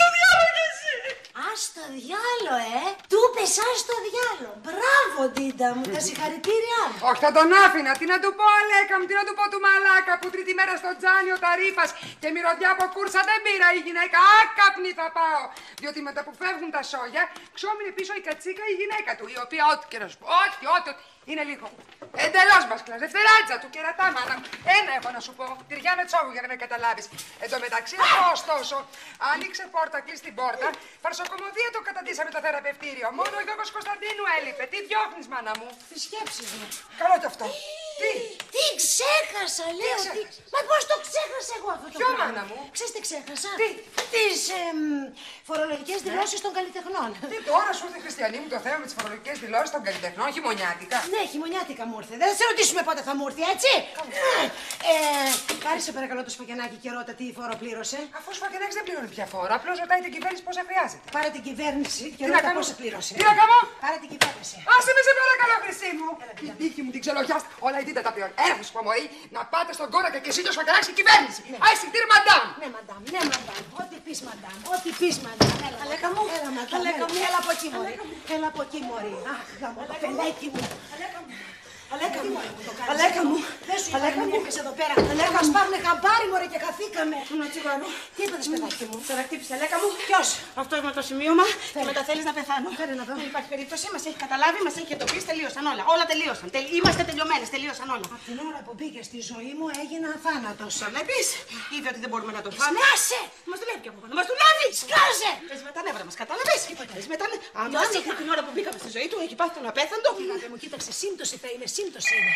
Ας το διάλο, ε! Του πες ας το διάλο. Μπράβο, Ντίντα μου, τα συγχαρητήριά μου. Όχι, θα τον άφηνα. Τι να του πω, Αλέκα μου, τι να του πω του μαλάκα που τρίτη μέρα στο τζάνιο τα ρήπας και μυρωδιά από κούρσα δεν πήρα η γυναίκα. Άκαπνη θα πάω. Διότι μετά που φεύγουν τα σόγια, ξόμεινε πίσω η κατσίκα η γυναίκα του, η οποία ό,τι και να σου πω, ό,τι, ό,τι, ό,τι. Είναι λίγο. Εντελώς μπασκλά, δευτεράτζα του κερατά, μάνα μου. Ένα έχω να σου πω. Τυριά με τσόγου για να με καταλάβεις. Εν τω μεταξύ, εγώ ωστόσο, άνοιξε πόρτα, κλείσει την πόρτα. Παρσοκομωδία το καταντήσαμε το θεραπευτήριο. Μόνο ο Γιώργος Κωνσταντίνου έλειπε. Τι διώχνεις, μάνα μου? Τι σκέψεις μου. Καλό κι αυτό. Τι? Τι ξέχασα, λέω. Τι... Μα πώς το ξέχασα εγώ αυτό το Ποιο, πράγμα? μάνα μου? Ξέρεις τι ξέχασα? Τι? Τις εμ, φορολογικές δηλώσεις των καλλιτεχνών. Τι τώρα σου ήρθε, Χριστιανή μου, το θέμα με τις φορολογικές δηλώσεις των καλλιτεχνών, χειμωνιάτικα? Ναι, χειμωνιάτικα μου ήρθε. Δεν θα σε ρωτήσουμε πότε θα μου έρθει, έτσι. Ε, πάρε σε παρακαλώ το Σφακιανάκι και ρώτα τι φόρο πλήρωσε. Αφού ο Σφακιανάκης δεν πληρώνει πια φόρο, απλώς ρωτάει την κυβέρνηση πόσα χρειάζεται. Πάρε την κυβέρνηση και Τι να ρώτα κάνω? πόσα πλήρωσε. Τι να κάνω? Πάρε την κυβέρνηση. Άσε με σε παρακαλώ, Χρυσή μου. Την τύχη μου την ξελογιάστε. Όλα η Δίτα τα πληρώνει. Ένα σου πω, Μωρή, να πάτε στον κόρακα και εσύ το Σφακιανάκης η κυβέρνηση. Άι, συγχτήρι, μαντάμ. Ναι, μαντάμ, ναι, μαντάμ. Ό,τι πεις, μαντάμ. Ό,τι πεις, μαντάμ. Αλέκα μου, έλα, μαντάμ. Αλέκα μου, έλα από εκεί, Μωρή. Έλα από εκεί, Μωρή. Αχ, γάμο, το πελέκι μου. Αλέκα μου, Αλέκα μου, δεν σου είπα να έρχεσαι εδώ πέρα. Αλέκα μας πάρουνε χαμπάρι, μωρέ, και χαθήκαμε. Να τσιγάρω. Τι είπατε, παιδάκι μου? Σε χτύπησε, Αλέκα μου. Ποιος? Αυτός με το σημείωμα και μετά θέλεις να πεθάνω. Φέρε να δω. Δεν υπάρχει περίπτωση, μας έχει καταλάβει, μας έχει εντοπίσει, τελείωσαν όλα. Όλα τελείωσαν. Τελ... Είμαστε τελειωμένες, τελείωσαν όλα. Από την ώρα που μπήκε στη ζωή μου έγινα θάνατος. Το βλέπεις, είδε ότι δεν μπορούμε να το φάμε. Σκάσε! Μας δουλεύει και από πάνω, μας δουλεύει. Σκάσε! Πες με τα νεύρα μας, κατάλαβες. Πες με τα νεύρα. Αν μέχρι την ώρα που μπήκαμε στη ζωή του έχει πάθει τον απέθαντο. Αγάπη μου, κοίταξε, σύμπτωση θα είναι, σύμπτωση είναι.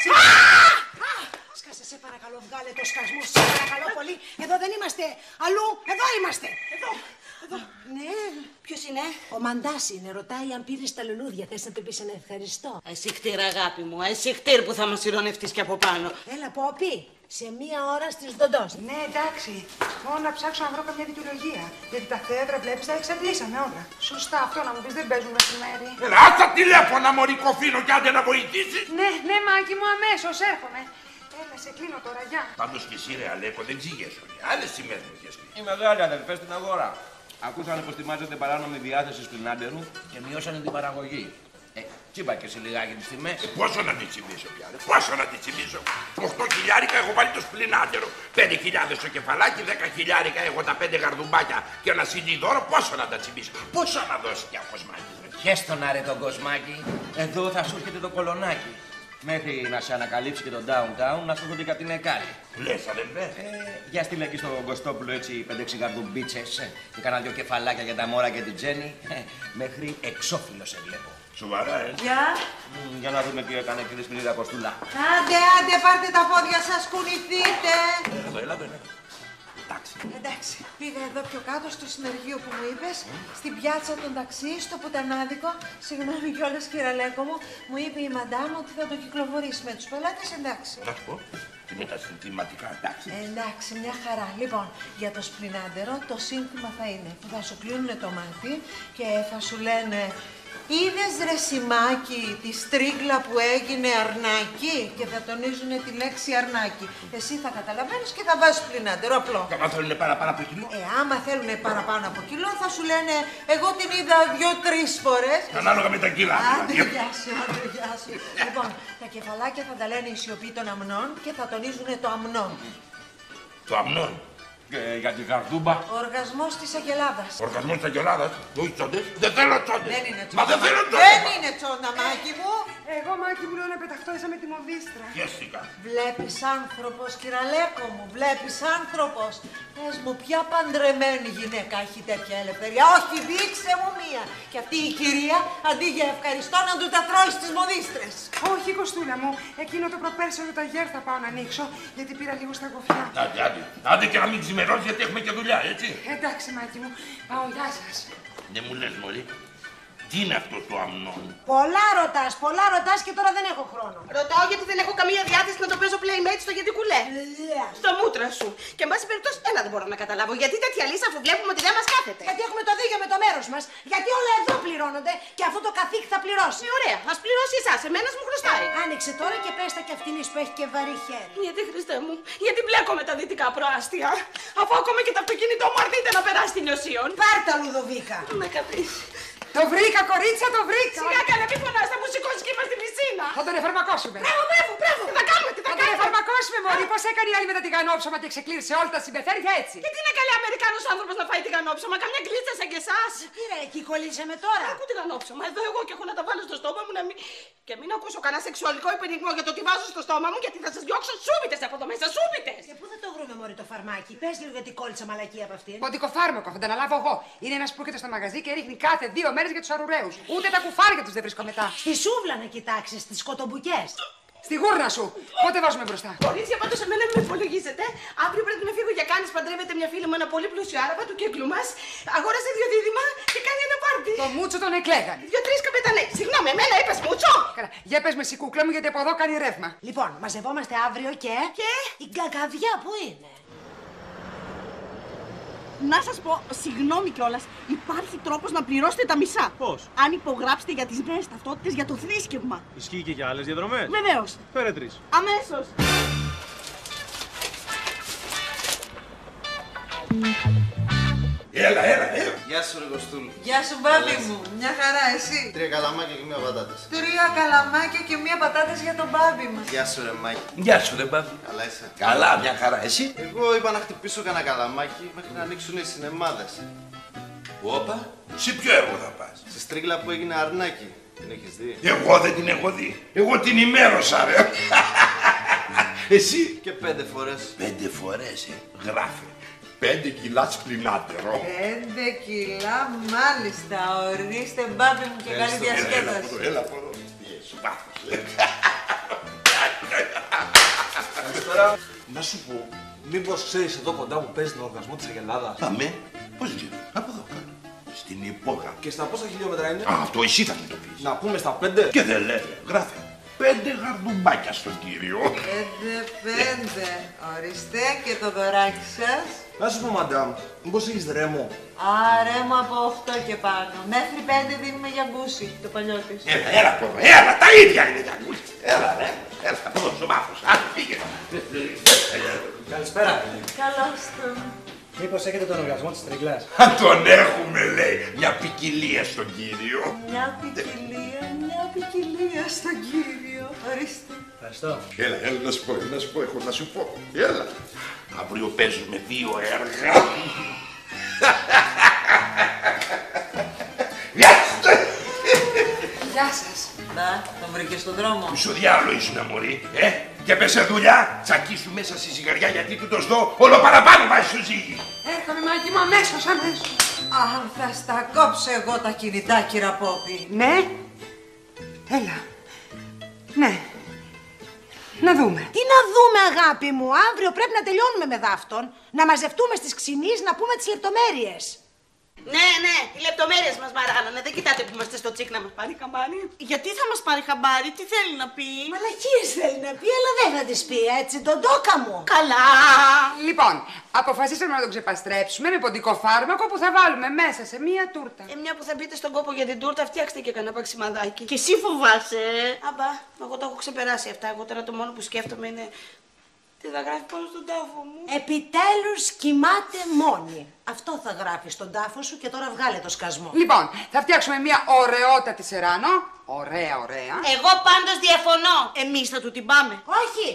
Σκάσε, σε παρακαλώ, βγάλε το σκασμό, σε παρακαλώ πολύ. Εδώ δεν είμαστε. Αλλού, εδώ είμαστε. Εδώ, εδώ. Ναι. Ποιος είναι? Ο Μαντάς είναι, ρωτάει αν πήρες τα λουλούδια. Θες να του πεις ένα ευχαριστώ? Εσύ χτύρ, αγάπη μου, εσύ χτύρ που θα μας ηρωνευτείς και από πάνω. Έλα, Πόπι, σε μία ώρα στις Δοντός. Ναι, εντάξει. Μόνο να ψάξω να βρω καμιά δικαιολογία. Γιατί τα θέατρα βλέπεις τα εξαντλήσαμε όλα. Σωστά, αυτό να μου πεις δεν παίζουν μεσημέρι. Έλα, άστα τηλέφωνα, μωρή κοφίνο, κι άντε να βοηθήσεις. Ναι, ναι, Μάκη μου, αμέσως έρχομαι. Έλα, σε κλείνω τώρα, γεια. Πάντως και εσύ, ρε Αλέκο, δεν ξηγέσαι. Άλλες σημαίες μου είχες πει. Οι μεγάλοι αδερφές στην αγορά. Ακούσανε πως ετοιμάζεται παράνομη διάθεση σπινάντερου και μειώσανε την παραγωγή. Ε, τσίπα και σε λιγάκι τις τιμές. Ε, πόσο να τη τσιμήσω πια, ρε, πόσο να τη τσιμήσω. οκτώ χιλιάρικα έχω βάλει το σπλινάτερο. πέντε χιλιάδες το κεφαλάκι, δέκα χιλιάρικα έχω τα πέντε γαρδουμπάκια και ένα σι ντι δώρο. Πόσο να τα τσιμήσω. Πόσο να δώσει πια ο Κοσμάκης. Χέστον άρε τον Κοσμάκη. Εδώ θα σου έρχεται το κολονάκι. Μέχρι να σε ανακαλύψει και το downtown να σου έρχονται και από την Εκάλη. Λες, αδερφέ. Ε, για στείλε εκεί στον Κωστόπουλο έτσι πέντε έξι γαρδουμπίτσες ε, και κάνα δυο κεφαλάκια για τα μόρα και την Τζέννη. Ε, μέχρι εξώφυλλο σε βλέπω. Σοβαρά, ε. Γεια. Μ, για να δούμε τι έκανε και τη Σπυρίδα Κοστούλα. Άντε, άντε, πάρτε τα πόδια σας, κουνηθείτε. Εδώ, έλα, έλα. Εντάξει. Εντάξει, πήγα εδώ πιο κάτω στο συνεργείο που μου είπες, στην πιάτσα των ταξί, στο πουτανάδικο. Συγγνώμη κιόλας, κύριε Αλέκο μου, μου είπε η μαντάμ ότι θα το κυκλοφορήσει με τους πελάτες, εντάξει. Να σου πω, τι με τα συνθηματικά, εντάξει. Εντάξει, μια χαρά. Λοιπόν, για το σπλινάντερο το σύνθημα θα είναι που θα σου κλείνουν το μάτι και θα σου λένε «Είδες ρε Σιμάκι τη στρίγκλα που έγινε αρνάκι» και θα τονίζουν τη λέξη αρνάκι. Εσύ θα καταλαβαίνεις και θα βάζεις σπλινάντερο, απλό. Και άμα θέλουν παραπάνω από κιλό. Ε, άμα θέλουν παραπάνω από κιλό θα σου λένε «Εγώ την είδα δυο-τρεις φορές». Ανάλογα με τα κιλά. Άντε, γεια σου, άντε, γεια σου. Λοιπόν, τα κεφαλάκια θα τα λένε η σιωπή των αμνών και θα τονίζουν το αμνό. Το αμνόν. Και για την καρδούμπα. Ο οργασμός της Αγελάδας. Ο οργασμός της Αγελάδας. Όχι τσόντες. Δεν θέλω τσόντες. Δεν είναι τσόντα. Μα δεν θέλω τσόντες. Δεν είναι τσόντα, Μάκη μου. Εγώ, Μάκη μου, λέω να πεταχτώ ίσα με τη μοδίστρα. Πιέστηκα. Βλέπεις άνθρωπος, κυραλέκο μου, βλέπεις άνθρωπος. Πες μου, ποια παντρεμένη γυναίκα έχει τέτοια ελευθερία. Όχι, δείξε μου μία. Και αυτή η κυρία, αντί για ευχαριστώ, να του τα τρώει στις μοδίστρες. Όχι, Κωστούλα μου, εκείνο το προπέρσινο ταγέρ θα πάω να ανοίξω, γιατί πήρα λίγο στα γοφιά. Άντε, άντε. Άντε και να μην ξημερώσει, γιατί έχουμε και δουλειά, έτσι. Εντάξει, Μάκη μου, πάω, γεια σας. Δεν μου λες, μωρή. Τι είναι αυτό το αμνόν. Πολλά ρωτάς, πολλά ρωτάς και τώρα δεν έχω χρόνο. Ρωτάω γιατί δεν έχω καμία διάθεση να το παίζω playmate στο γιατί κουλέ. Στο μούτρα σου. Και εν πάση περιπτώσει, ένα δεν μπορώ να καταλάβω. Γιατί τέτοια λύση αφού βλέπουμε ότι δεν μας κάθεται. Γιατί έχουμε το δίκιο με το μέρος μας. Γιατί όλα εδώ πληρώνονται και αυτό το καθήκη θα πληρώσει. Ε, ωραία, ας πληρώσει εσάς. Εμένα μου χρωστάει. Ε, άνοιξε τώρα και πες τα κι αυτήν που έχει και βαρύ χέρι. Γιατί, Χριστέ μου, γιατί μπλέκομαι τα δυτικά προάστια. Αφού ακόμα και το αυτοκίνητό μου αρνείται να περάσει την Ιωσίων. Πάρτα, Λουδοβίκα. Με καπρίσει. Το βρήκα, κορίτσια, το βρήκα. Σιγά καλά, μη φωνάς, θα μου σηκώσει και είμαστε στην πισίνα. Θα τον εφαρμακώσουμε. Μπράβο, μπράβο, μπράβο. Τι θα κάνουμε, τι θα Θα τον κάνουμε. εφαρμακώσουμε, μωρή. Πώς έκανε η άλλη με τα τηγανόψωμα και ξεκλήρισε όλα τα συμπεθέρια έτσι. Και τι είναι καλή Αμερικάνος άνθρωπος να φάει τηγανόψωμα, καμιά γλίτσα σαν και εσάς. Τι ρε, εκεί κολλήσαμε τώρα. Ακού τηγανόψωμα, εδώ εγώ και έχω να τα βάλω στο στόμα μου να μην... Και μην ακούσω κανένα σεξουαλικό υπενιγμό για το τι βάζω στο στόμα μου, γιατί θα σας διώξω σούμπιτες από εδώ μέσα, σούμπιτες. Και πού θα το βρούμε, μωρή, το φαρμάκι. Πες λίγο γιατί κόλλησα μαλακία από αυτήν. Ποντικοφάρμακο, θα τα αναλάβω εγώ. Είναι ένας που έρχεται στο μαγαζί και ρίχνει κάθε δύο μέρες για τους αρουραίους. Ούτε τα κουφάρια τους δεν βρίσκω μετά. Στη σούβλα να κοιτάξεις, στις σκοτομπουκιές. Στη γούρνα σου. Πότε βάζουμε μπροστά. Κορίτσια, πάντως εμένα με υπολογίζετε. Αύριο πρέπει να φύγω για κάνεις. Παντρεύεται μια φίλη μου, ένα πολύ πλούσιο άραβα του κύκλου μας. Αγόρασε δύο δίδυμα και κάνει ένα πάρτι. Το μούτσο τον εκλέγανε. Δύο-τρεις καπετανέ. Συγγνώμη, εμένα είπες μούτσο. Καλά. Για πες με εσύ, κούκλα μου, γιατί από εδώ κάνει ρεύμα. Λοιπόν, μαζευόμαστε αύριο και. Και. Η γκαγκαδιά που είναι. Να σας πω, συγγνώμη κιόλας, υπάρχει τρόπος να πληρώσετε τα μισά. Πώς? Αν υπογράψετε για τις νέες ταυτότητες για το θρήσκευμα. Ισχύει και για άλλες διαδρομές. Βεβαίως. Φέρε τρεις. Αμέσως. Έλα, έλα, έλα. Γεια σου, ρε Κωστούλου. Γεια σου, μπάμπη μου. Μια χαρά, εσύ. Τρία καλαμάκια και μία πατάτες. Τρία καλαμάκια και μία πατάτες για τον μπάμπη μας. Γεια σου, ρε Μάκη. Γεια σου, ρε μπάμπη. Καλά είσαι. Καλά, μια χαρά, εσύ. Εγώ είπα να χτυπήσω κανένα καλαμάκι μέχρι να ανοίξουν οι σινεμάδες. Όπα, σε ποιο έργο θα πας. Στη στρίγλα που έγινε Αρνάκι. Την έχεις δει? Εγώ δεν την έχω δει. Εγώ την ημέρωσα, ρε. Εσύ. Και πέντε φορές. Πέντε φορές, ε. Γράφε. Πέντε κιλά σπλινάτερο. Πέντε κιλά, μάλιστα. Ορίστε, μπάμπη μου, και καλή διασκέδαση. Έλα από εδώ. Σου πάθος. Καλησπέρα. Να σου πω, μήπως ξέρεις εδώ κοντά που παίζει τον οργασμό της Αγελάδας. Αμέ, πώς γίνεται, από εδώ κάτω. Στην υπόγα. Και στα πόσα χιλιόμετρα είναι? Α, αυτό εσύ θα μου το πεις. Να πούμε στα πέντε. Και δεν λέτε, γράφε. Πέντε γαρδουμπάκια στον κύριο. Πέντε, πέντε. Ορίστε, και το δωράκι σας. Να σου πω, μαντάμ, μήπως έχεις ρέμο? Α, ρέμο από οχτώ και πάνω. Μέχρι πέντε δίνουμε για γκούσι, το παλιό της. Έλα, έλα από εδώ, έλα, τα ίδια είναι τα γκούσια. Έλα, ρε, έλα, από εδώ στο βάθος. Άντε, πήγε. Καλησπέρα. Καλώς τον. Μήπως έχετε τον οργασμό της τριγλάς? Αν τον έχουμε, λέει, μια ποικιλία στον κύριο. Μια ποικιλία, μια ποικιλία στον κύριο. Ορίστε. Ευχαριστώ. Έλα, έλα, να σου πω, να σου πω, έχω να σου πω. Έλα. Αύριο παίζουμε δύο έργα. Γεια σας. Γεια σας. Να, τον βρήκε στον δρόμο. Μισό διάολο ήσουν, μωρή, ε. Και πες σε δουλειά, τσακίσου μέσα στη ζυγαριά γιατί του το σδώ, όλο παραπάνω βάζει στο ζύγι. Έρχομαι, Μάκη μου, αμέσως, αμέσως. Αν θα στα κόψω εγώ τα κινητά, κύρα Πόπη. Ναι. Έλα. Ναι. Να δούμε. Τι να δούμε, αγάπη μου. Αύριο πρέπει να τελειώνουμε με δάφτον. Να μαζευτούμε στις ξινείς να πούμε τις λεπτομέρειες. Ναι, ναι, οι λεπτομέρειες μας μαράνανε. Δεν κοιτάτε που είμαστε στο τσίκ να μας πάρει χαμπάρι. Γιατί θα μας πάρει χαμπάρι, τι θέλει να πει. Μαλακίες θέλει να πει, αλλά δεν θα τις πει έτσι, τον τόκα μου. Καλά. Λοιπόν, αποφασίσαμε να τον ξεπαστρέψουμε με ποντικό φάρμακο που θα βάλουμε μέσα σε μία τούρτα. Ε, μια που θα μπείτε στον κόπο για την τούρτα, φτιάξτε και κανένα παξιμαδάκι. Και εσύ φοβάσαι. Αμπά, εγώ το έχω ξεπεράσει αυτά. Εγώ τώρα το μόνο που σκέφτομαι είναι. Τι θα γράφει πάνω στον τάφο μου. Επιτέλους κοιμάται μόνη. Αυτό θα γράφει στον τάφο σου και τώρα βγάλε το σκασμό. Λοιπόν, θα φτιάξουμε μια ωραιότατη σεράνο. Ωραία, ωραία. Εγώ πάντως διαφωνώ. Εμείς θα του την πάμε. Όχι.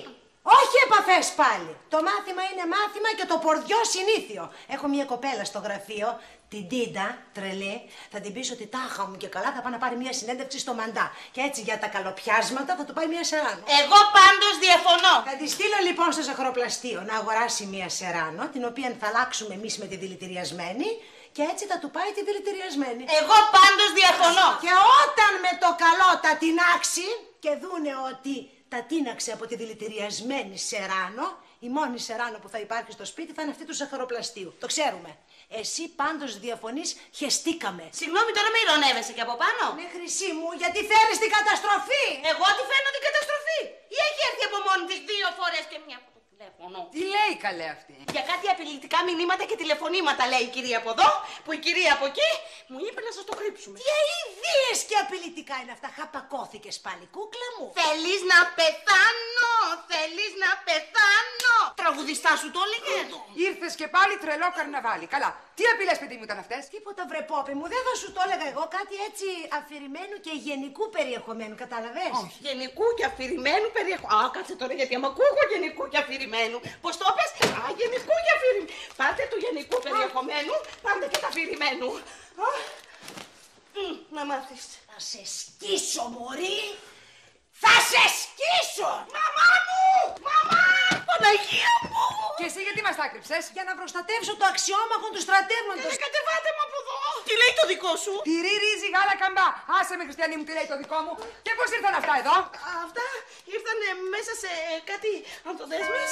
Όχι επαφές πάλι. Το μάθημα είναι μάθημα και το πορδιό συνήθιο. Έχω μια κοπέλα στο γραφείο, την Τίντα, τρελή. Θα την πείσω ότι τάχα μου και καλά θα πάει να πάρει μια συνέντευξη στο Μαντά. Και έτσι για τα καλοπιάσματα θα του πάει μια Σεράνο. Εγώ πάντως διαφωνώ. Θα τη στείλω λοιπόν στο ζαχαροπλαστείο να αγοράσει μια Σεράνο, την οποία θα αλλάξουμε εμείς με τη δηλητηριασμένη. Και έτσι θα του πάει τη δηλητηριασμένη. Εγώ πάντως διαφωνώ. Και όταν με το καλό τα τεινάξει και δούνε ότι τα τίναξε από τη δηλητηριασμένη Σεράνο, η μόνη Σεράνο που θα υπάρχει στο σπίτι θα είναι αυτή του ζαχαροπλαστείου. Το ξέρουμε. Εσύ πάντως διαφωνείς, χεστήκαμε. Συγγνώμη, τώρα με ηρωνεύεσαι και από πάνω. Ναι, χρυσή μου, γιατί φέρεις την καταστροφή. Εγώ τι φέρνω την καταστροφή. Ή έχει έρθει από μόνη της δύο φορές και μια από το τηλέφωνο. Τι λέει καλέ αυτή. Για κάτι απειλητικά μηνύματα και τηλεφωνήματα λέει η κυρία από εδώ, που η κυρία από εκεί μου είπε να σας το κρύψουμε. Τι αηδίες και απειλητικά είναι αυτά. Χαπακώθηκες πάλι, κούκλα μου. Θέλεις να πεθάνω, θέλεις να πεθάνω. Τραγουδιστά σου το έλεγε. Ήρθες και πάλι τρελό καρναβάλι. Καλά. Τι απειλές, παιδί μου, ήταν αυτές? Τίποτα, βρε Πόπη μου, δεν θα σου το έλεγα εγώ. Κάτι έτσι αφηρημένου και γενικού περιεχομένου, κατάλαβες? Όχι. Γενικού και αφηρημένου περιεχομένου. Α, κάτσε τώρα γιατί άμα ακούω γενικού και αφηρημένου. Πώς το πες? Α, γενικού και αφηρημένου. Πάτε του γενικού περιεχομένου, πάτε και τα αφηρημένου. Α, να μάθεις. Θα σε σκίσω, μωρή. Θα σε σκίσω! Μαμά μου! Μαμά! Παναγία μου! Και εσύ γιατί μας τα κρύψες? Για να προστατεύσω το αξιόμαχο του στρατεύματος. Καλέ, κατεβάτε μου από εδώ! Τι λέει το δικό σου? Τυρί, ρύζι, γάλα, καμπά. Άσε με, Χριστιανή μου, τι λέει το δικό μου. Και πώς ήρθαν αυτά εδώ? Αυτά ήρθαν μέσα σε κάτι ανθοδέσμες.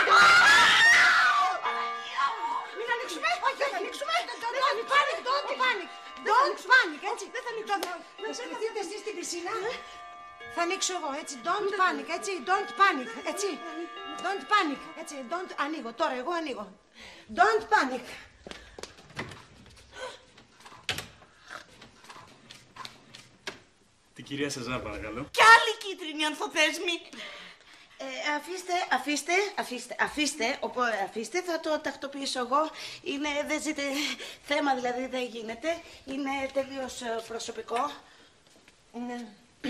Μην ανοίξουμε! Όχι, δεν θα ανοίξουμε! Don't panic, don't panic! Don't panic, έτσι. Δεν θα ανοίξουμε. Να στηθείτε εσείς στην πισίνα. Θα ανοίξω εγώ, έτσι. Don't panic, έτσι. Don't panic, έτσι. Don't panic, έτσι. Don't... Ανοίγω, τώρα εγώ ανοίγω. Don't panic. Την κυρία Σεζάρ, παρακαλώ. Κι άλλη κίτρινη ανθοδέσμη. Ε, αφήστε, αφήστε, αφήστε, αφήστε, οπό, αφήστε, θα το τακτοποιήσω εγώ. Είναι, δεν ζείτε, θέμα δηλαδή δεν γίνεται. Είναι τελείως προσωπικό. Ναι.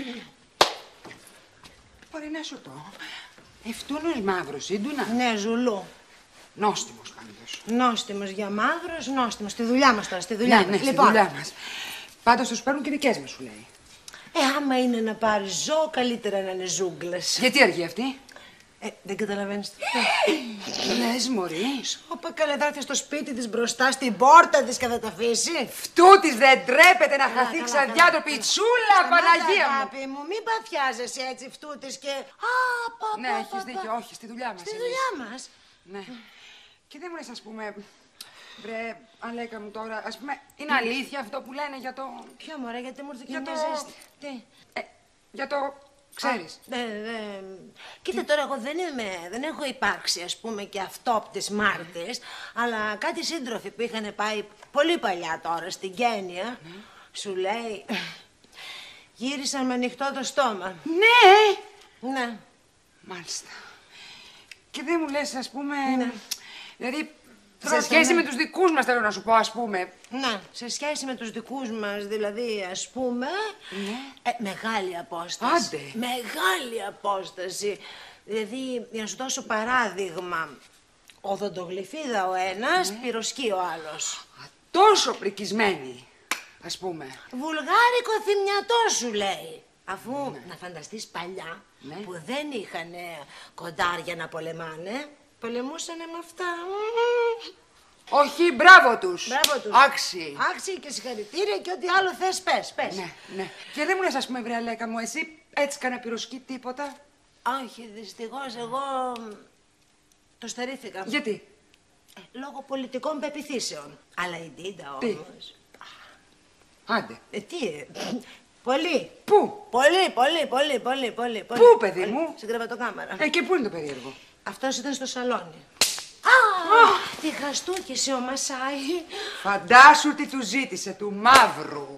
Μπορεί να σου το. Ευτούνος μαύρος, ίντουνα. Ναι, ζουλού. Νόστιμος πάντως. Νόστιμος για μαύρος, νόστιμος. Στη δουλειά μας τώρα, στη δουλειά ναι, μας. Ναι, λοιπόν. στη δουλειά μας. Πάντως τους παίρνουν και δικές μας, σου λέει. Ε, άμα είναι να πάρει ζώο, καλύτερα να είναι ζούγκλες. Γιατί αργεί αυτή? Ε, δεν καταλαβαίνεις τι λες, μωρή. Όπα καλέ, θα έρθει στο σπίτι της μπροστά, στην πόρτα της και θα τα αφήσει. Φτούτης δεν τρέπεται να χαθεί ξαδιάτροπη τσούλα, Παναγία μου. Αγάπη μου, μην παθιάζεσαι έτσι φτούτης και... Α, πα, ναι, πα, έχεις πα, δίκιο, πα. όχι, στη δουλειά μας. Στη εμείς. δουλειά μας. Ναι. Και δεν μου λες, ας πούμε, βρε, Αλέκα μου τώρα, ας πούμε, είναι αλήθεια αυτό που λένε για το... Ποιο μωρέ, γιατί μου ήρθε και Για μια το... ζέστη. Τι. Ε, για το... Ξέρεις. Α, δε, δε. Κοίτα τώρα, εγώ δεν, είμαι, δεν έχω υπάρξει, ας πούμε, και αυτόπτης μάρτυρης, αλλά κάτι σύντροφοι που είχαν πάει πολύ παλιά τώρα στην Κένια, mm. σου λέει, γύρισαν με ανοιχτό το στόμα. Ναι! Ναι. Μάλιστα. Και δεν μου λες, ας πούμε, ναι. δηλαδή, Πρώτα, σε σχέση ναι. με τους δικούς μας, θέλω να σου πω, ας πούμε. Ναι, σε σχέση με τους δικούς μας, δηλαδή, ας πούμε, ναι. ε, μεγάλη απόσταση. Άντε. Μεγάλη απόσταση. Δηλαδή, για να σου δώσω παράδειγμα, οδοντογλυφίδα ο ένας, ναι. πυροσκή ο άλλος. Α, τόσο πρικισμένη, ας πούμε. Βουλγάρικο θυμιατό σου λέει. Αφού, ναι. να φανταστείς παλιά, ναι. που δεν είχαν κοντάρια να πολεμάνε, πολεμούσανε με αυτά. Όχι, μπράβο τους. Μπράβο τους. Άξιοι. Άξιοι και συγχαρητήρια και ό,τι άλλο θες, πες, πες. Ναι, ναι. Και δεν μου λες, ας πούμε, βρε Αλέκα μου, εσύ έτσι κάνα πυροσκή τίποτα? Όχι, δυστυχώς εγώ το στερήθηκα. Γιατί? Ε, λόγω πολιτικών πεποιθήσεων. Αλλά η Ντίντα όμως... Άντε. Ε, τι, ε, πολύ. Πού? Πολύ, πολύ, πολύ, πολύ, πολύ. Πού, παιδί πολύ. μου? Στην κρεβατοκάμαρα. Ε, και πού είναι το περίεργο? Αυτός ήταν στο σαλόνι. Α, τι χαστούκησε ο Μασάι. Φαντάσου τι του ζήτησε, του μαύρου.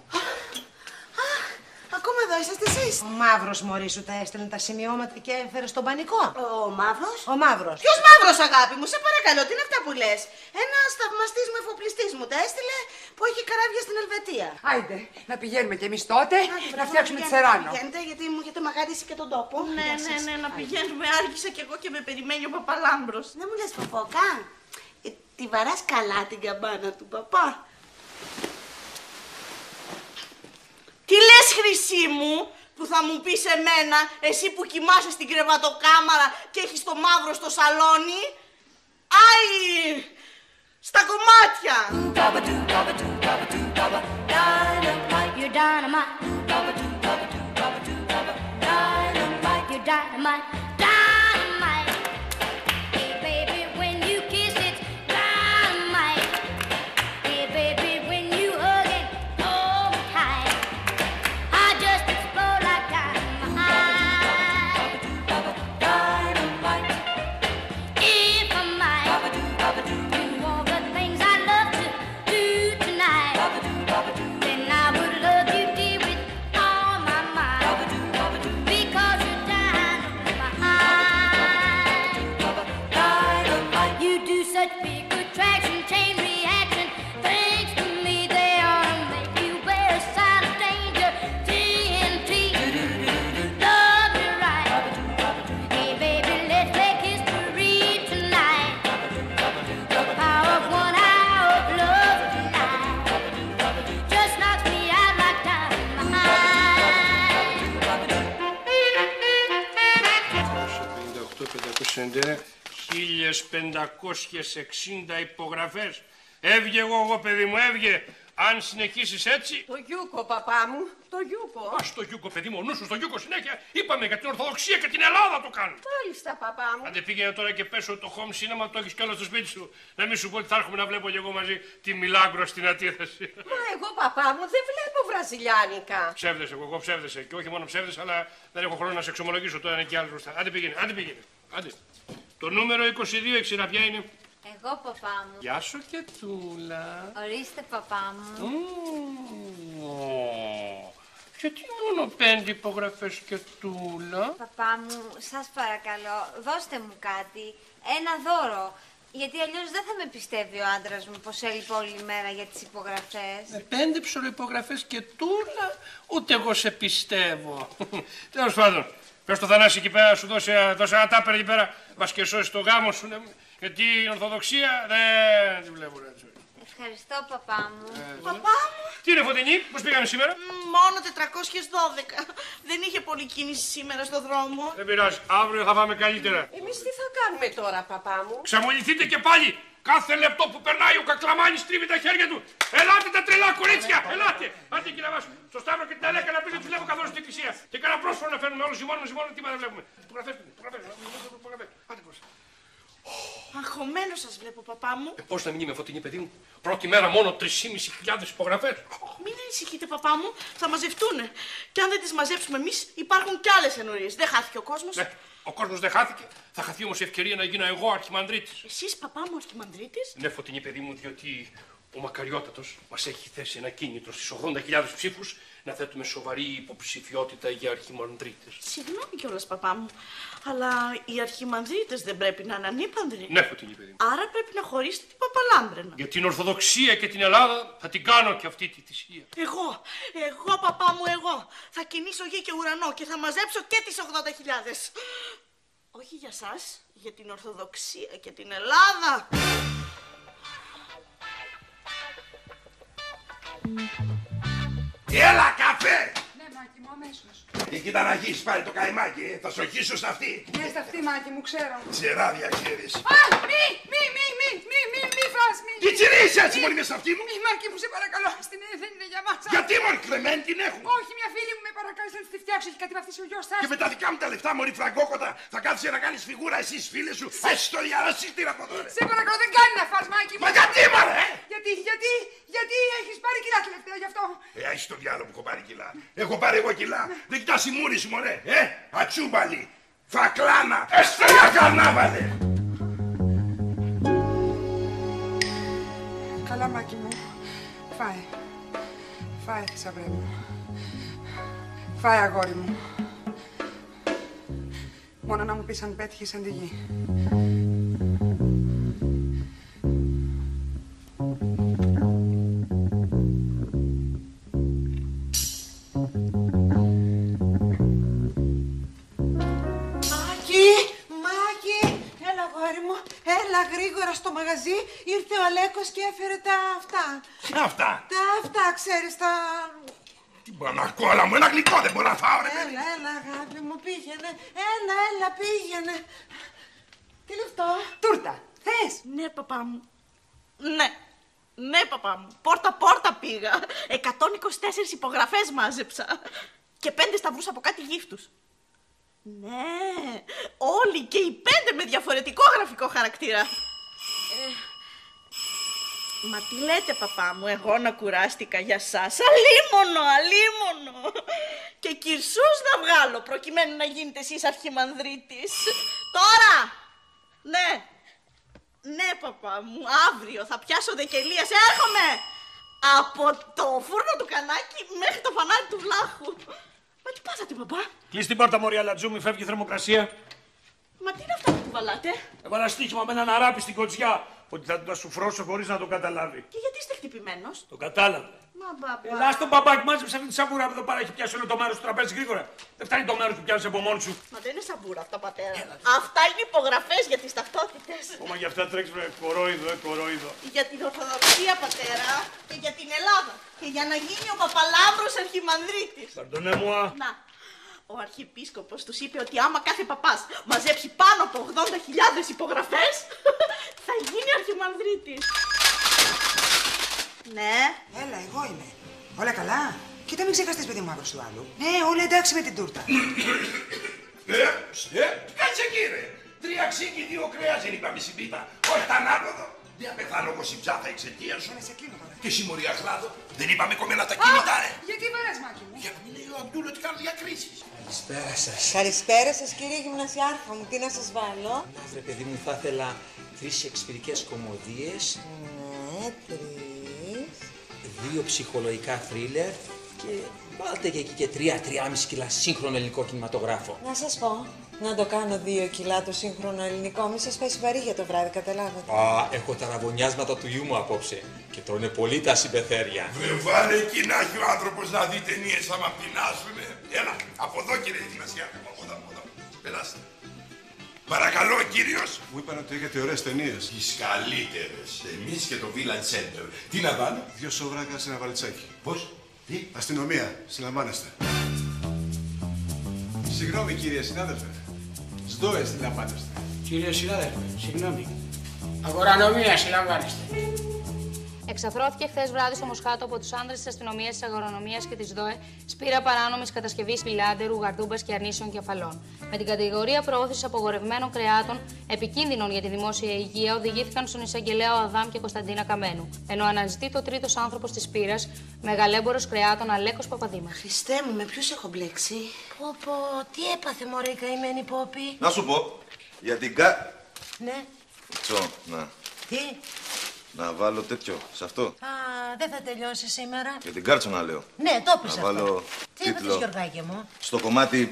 Ακόμα εδώ είσαστε εσείς. Ο μαύρος, μωρή σου, τα έστελνε τα σημειώματα και έφερε στον πανικό. Ο μαύρος. Ο μαύρος. Ποιος μαύρος, αγάπη μου, σε παρακαλώ, τι είναι αυτά που λες? Ένας θαυμαστής μου εφοπλιστής μου τα έστειλε που έχει καράβια στην Ελβετία. Άιντε, να πηγαίνουμε κι εμείς τότε, Άντε, να φτιάξουμε τη Σεράνο. Πηγαίνετε, γιατί μου έχετε μαγαρίσει και τον τόπο. Ναι, ναι, ναι, να πηγαίνουμε. Άρχισα κι εγώ και με περιμένει ο Παπαλάμπρος. Δεν μου λες, Παπόκα, ε, τη βαράς καλά την καμπάνα του παπά. Τι λες, Χρυσή μου, που θα μου πεις εμένα, εσύ που κοιμάσαι στην κρεβατοκάμαρα και έχεις το μαύρο στο σαλόνι. Άι, στα κομμάτια. χίλιες πεντακόσιες εξήντα υπογραφές. Έβγε εγώ, εγώ παιδί μου, έβγε. Αν συνεχίσεις έτσι... Το Γιούκο, παπά μου, το Γιούκο. Α, στο Γιούκο, παιδί μου, ο νους σου στο Γιούκο συνέχεια. Είπαμε για την Ορθοδοξία και την Ελλάδα το κάνουν. Μάλιστα, παπά μου. Αν δεν πήγαινε τώρα και πέσω το home cinema, το έχεις κιόλας στο σπίτι σου. Να μην σου πω ότι θα έρχομαι να βλέπω και εγώ μαζί τη Μιλάγκρο στην αντίθεση. Μα εγώ, παπά μου, δεν βλέπω βραζιλιάνικα. Ψεύδεσαι, εγώ ψεύδεσαι. Και όχι μόνο ψεύδεσαι, αλλά δεν έχω χρόνο να σε εξομολογήσω τώρα είναι και άλλο μπροστά. Άντε πήγαινε, άντε πήγαινε. Άντε. Το νούμερο είκοσι δύο, η ξηρά ποια είναι? Εγώ, παπά μου. Γεια σου και Τούλα. Ορίστε, παπά μου. Mm. Γιατί μόνο πέντε υπογραφές και Τούλα? Παπά μου, σας παρακαλώ, δώστε μου κάτι. Ένα δώρο. Γιατί αλλιώς δεν θα με πιστεύει ο άντρας μου πως έλειπε όλη μέρα για τις υπογραφές. Με πέντε ψωροϋπογραφές και Τούλα, ούτε εγώ σε πιστεύω. Τέλος πάντων. Πες στο Θανάση εκεί πέρα, σου δώσει, δώσει ένα τάπερ εκεί πέρα, μας και σώσει το γάμο σου, ναι, γιατί η Ορθοδοξία δεν τη βλέπω έτσι. Ευχαριστώ, παπά μου. Ε, Παπά μου. Τι είναι, Φωτεινή, πώς πήγαμε σήμερα? Μόνο τετρακόσιες δώδεκα. Δεν είχε πολλή κίνηση σήμερα στο δρόμο. Δεν πειράζει, αύριο θα πάμε καλύτερα. Εμείς τι θα κάνουμε τώρα, παπά μου? Ξαμοληθείτε και πάλι. Κάθε λεπτό που περνάει ο Κακλαμάνης τρίβει τα χέρια του. Ελάτε τα τρελά κορίτσια, ελάτε. Άντε κύριε Βάσου, στο Σταύρο και την Αλέκα να πεις ότι βλέπω καθόλου στην εκκλησία. Και κανένα πρόσφορο να φέρνουμε όλους ζυμώνουμε, ζυμώνουμε, τι δεν βλέπουμε. Υπογραφές, υπογραφές, άντε πώς. Αγχωμένο σας βλέπω, παπά μου. Ε, πώς να μην είμαι, Φωτεινή, παιδί μου. Πρώτη μέρα μόνο τρεις χιλιάδες πεντακόσιες υπογραφές. Μην ανησυχείτε, παπά μου, θα μαζευτούνε. Και αν δεν τις μαζέψουμε εμείς, υπάρχουν κι άλλες ενορίες. Δεν χάθηκε ο κόσμος. Ναι, ο κόσμος δεν χάθηκε. Θα χαθεί όμως η ευκαιρία να γίνω εγώ αρχιμανδρίτης. Εσείς, παπά μου, αρχιμανδρίτης? Ναι, Φωτεινή, παιδί μου, διότι ο Μακαριότατος μας έχει θέσει ένα κίνητρο στις ογδόντα χιλιάδες ψήφους να θέτουμε σοβαρή υποψηφιότητα για αρχιμανδρίτες. Συγγνώμη κιόλας, παπά μου, αλλά οι αρχιμανδρίτες δεν πρέπει να είναι ανήπανδροι. Ναι, Φωτεινή, παιδί μου. Άρα πρέπει να χωρίσετε την Παπαλάμπρενα. Για την Ορθοδοξία και την Ελλάδα θα την κάνω και αυτή τη θυσία. Εγώ, εγώ, παπά μου, εγώ θα κινήσω γη και ουρανό και θα μαζέψω και τις ογδόντα χιλιάδες. Όχι για σας, για την Ορθοδοξία και την Ελλάδα. Έλα, καφέ! Ναι, Μάκη μου, αμέσως. Και κοίτα να αγγίσεις πάλι το καημάκι, ε. Θα σοχίσω στα αυτή. Ναι, στα αυτή, Μάκη μου, ξέρω. Ξεράδια ξέρεις. Α, μη, μη, μη, μη, μη, μη, μη φας, μη. Τι τσιρίζεις έτσι, μόλι μες αυτή μου. Μη, Μάκη μου, σε παρακαλώ, στην δεν είναι για μας. Γιατί, μόλι κλεμμένη την έχουν. Όχι, μια φίλη μου με παρακάλεσε να τη φτιάξω, έχει κατεβαφτίσει ο γιος σας. Και με τα δικά μου τα λεφτά, μόλι φραγκόκοτα, θα κάθεσαι να κάνεις φιγούρα εσείς φίλες σου. Έτσι το διαρρώσεις την από τώρα. Σε παρακαλώ, δεν κάνει να φας, Μάκη μου. Μα γιατί, μωρέ! Γιατί, γιατί, γιατί έχεις πάρει κιλά τελευταία γι' αυτό. Ε, έχεις το διάλογο που έχω πάρει κιλά. Έχω πάρει εγώ κιλά. Δεν κοιτάς η μούρη σου, μωρέ. Ε, ατσούμπαλι. Φακλάνα. Εστρέλα καρνάβαλε. Καλά, Μάκη μου. Φάε. Φάε, θησαυρέ μου. Φάε, αγόρι μου. Μόνο να μου πεις αν πέτυχες σαν τη γη. στο μαγαζί, ήρθε ο Αλέκος και έφερε τα αυτά. Ποια αυτά? Τα αυτά, ξέρεις, τα... Τι μπανακόλα μου, ένα γλυκό δεν μπορώ να φάω, ρε παιδί. Έλα, έλα, αγάπη μου, πήγαινε. Έλα, έλα, πήγαινε. Τι είναι αυτό? Τούρτα, θες? Ναι, παπά μου. Ναι. Ναι, παπά μου. Πόρτα-πόρτα πήγα. εκατόν είκοσι τέσσερις υπογραφές μάζεψα. Και πέντε σταυρούς από κάτι γύφτους. Ναι, όλοι και οι πέντε με διαφορετικό γραφικό χαρακτήρα. Ε, μα τι λέτε, παπά μου, εγώ να κουράστηκα για σας. Αλίμονο, αλίμονο. Και κυρσούς να βγάλω προκειμένου να γίνετε εσείς αρχιμανδρίτης. Τώρα, ναι. Ναι, παπά μου, αύριο θα πιάσω δεκελίας. Έρχομαι! Από το φούρνο του κανάκι μέχρι το φανάρι του βλάχου. Μα τι πάθατε, παπά? Κλείς την πόρτα, μωρή Αλατζούμη, φεύγει η θερμοκρασία. Μα τι είναι αυτά που κουβαλάτε? Έβαλα στοίχημα με έναν αράπη στην κοτσιά. Ότι θα του σουφρώσω χωρίς να το καταλάβει. Και γιατί είστε χτυπημένος? Το κατάλαβε. Μα μπαμπά. Ελά στον μπαμπάκι, μάζεψε αυτή τη σαβούρα από εδώ πέρα. Έχει πιάσει όλο το μέρος του τραπέζι γρήγορα. Δεν φτάνει το μέρος που πιάνει από μόνο σου. Μα δεν είναι σαβούρα αυτά, πατέρα. Αυτά είναι υπογραφές για τις ταυτότητες. Ακόμα για αυτά τρέξει με κορόιδο, ε, κορόιδο. Για την Ορθοδοξία, πατέρα. Και για την Ελλάδα. Και για να γίνει ο Παπαλάβρος αρχιμανδρίτης. Παντονέμουα. Να. Ο Αρχιεπίσκοπος τους είπε ότι άμα κάθε παπάς μαζέψει πάνω από ογδόντα χιλιάδες υπογραφές, θα γίνει αρχιμανδρίτης. Ναι. Έλα, εγώ είμαι. Όλα καλά? Κοίτα, μην ξεχαστείς, παιδί μου, άκρος του άλλου. Ναι, όλα εντάξει με την τούρτα. Ε, ε, κάτσε κύριε. Τρία ξύγκι, δύο κρέας δεν είπαμε συμπίτα. Όχι τα ανάποδο. Δεν πεθάνω εγώ συμπτζάθα εξαιτίας σου. Και εσύ μωρή Αχλάδο. Δεν είπαμε κομμένα τα κινητά, ε. Γιατί βαράς, Μάκη μου? Για να μην λέει ο Αμπτούλ ότι κάνω διακρίσεις. Καλησπέρα σας. Καλησπέρα σας, κύριε γυμνασιάρχα μου. Τι να σας βάλω? Ρε παιδί μου, θα ήθελα τρεις σεξπυρικές κομμωδίες. Ναι, τρεις. Δύο ψυχολογικά θρίλερ και βάλτε και εκεί και τρία, τριάμιση κιλά σύγχρονο ελληνικό κινηματογράφο. Να σας πω, να το κάνω δύο κιλά το σύγχρονο ελληνικό, μη σας πέσει βαρύ για το βράδυ, καταλάβατε. Α, έχω τα ραβωνιάσματα του γιού μου απόψε και τρώνε πολύ τα συμπεθέρια. Βρε βάλε εκεί να έχει ο άνθρωπος να δει ταινίες άμα πεινάσουνε. Έλα, από εδώ κύριε γυμνασιάρχα μου, από εδώ, από εδώ. Περάστε. Παρακαλώ, κύριος. Μου είπαν ότι έχετε ωραίες ταινίες. Τις καλύτερες. Εμείς και το Village Center. Τι να βάλω? Δύο σόβρακα σε ένα βαλιτσάκι. Πώς? Τι? Αστυνομία. Συλλαμβάνεστε. Συγγνώμη, κύριε συνάδελφε. Σδόε, συλλαμβάνεστε. Κύριε συνάδελφε, συγγνώμη. Αγορανομία, συλλαμβάνεστε. Εξαθρώθηκε χθες βράδυ στο Μοσχάτο από τους άνδρες της αστυνομίας, της αγορανομίας και της ΔΟΕ σπήρα παράνομης κατασκευής πιλάντερου, γαρδούμπας και αρνήσεων κεφαλών. Με την κατηγορία προώθησης απογορευμένων κρεάτων επικίνδυνων για τη δημόσια υγεία οδηγήθηκαν στον εισαγγελέα ο Αδάμ και Κωνσταντίνα Καμένου. Ενώ αναζητεί το τρίτος άνθρωπος της πύρας, μεγαλέμπορος κρεάτων Αλέκος Παπαδήμας. Χριστέ μου, με ποιους έχω μπλέξει? Πω πω, τι έπαθε μωρέ η καημένη Πόπη? Να σου πω, για την κα... Ναι. Τσο, να. Τι? Να βάλω τέτοιο, σε αυτό. Α, δεν θα τελειώσει σήμερα. Για την κάρτσο να λέω. Ναι, το πες Να αυτό. βάλω Τι έπαθες, τίτλο Γιωργάκη μου? στο κομμάτι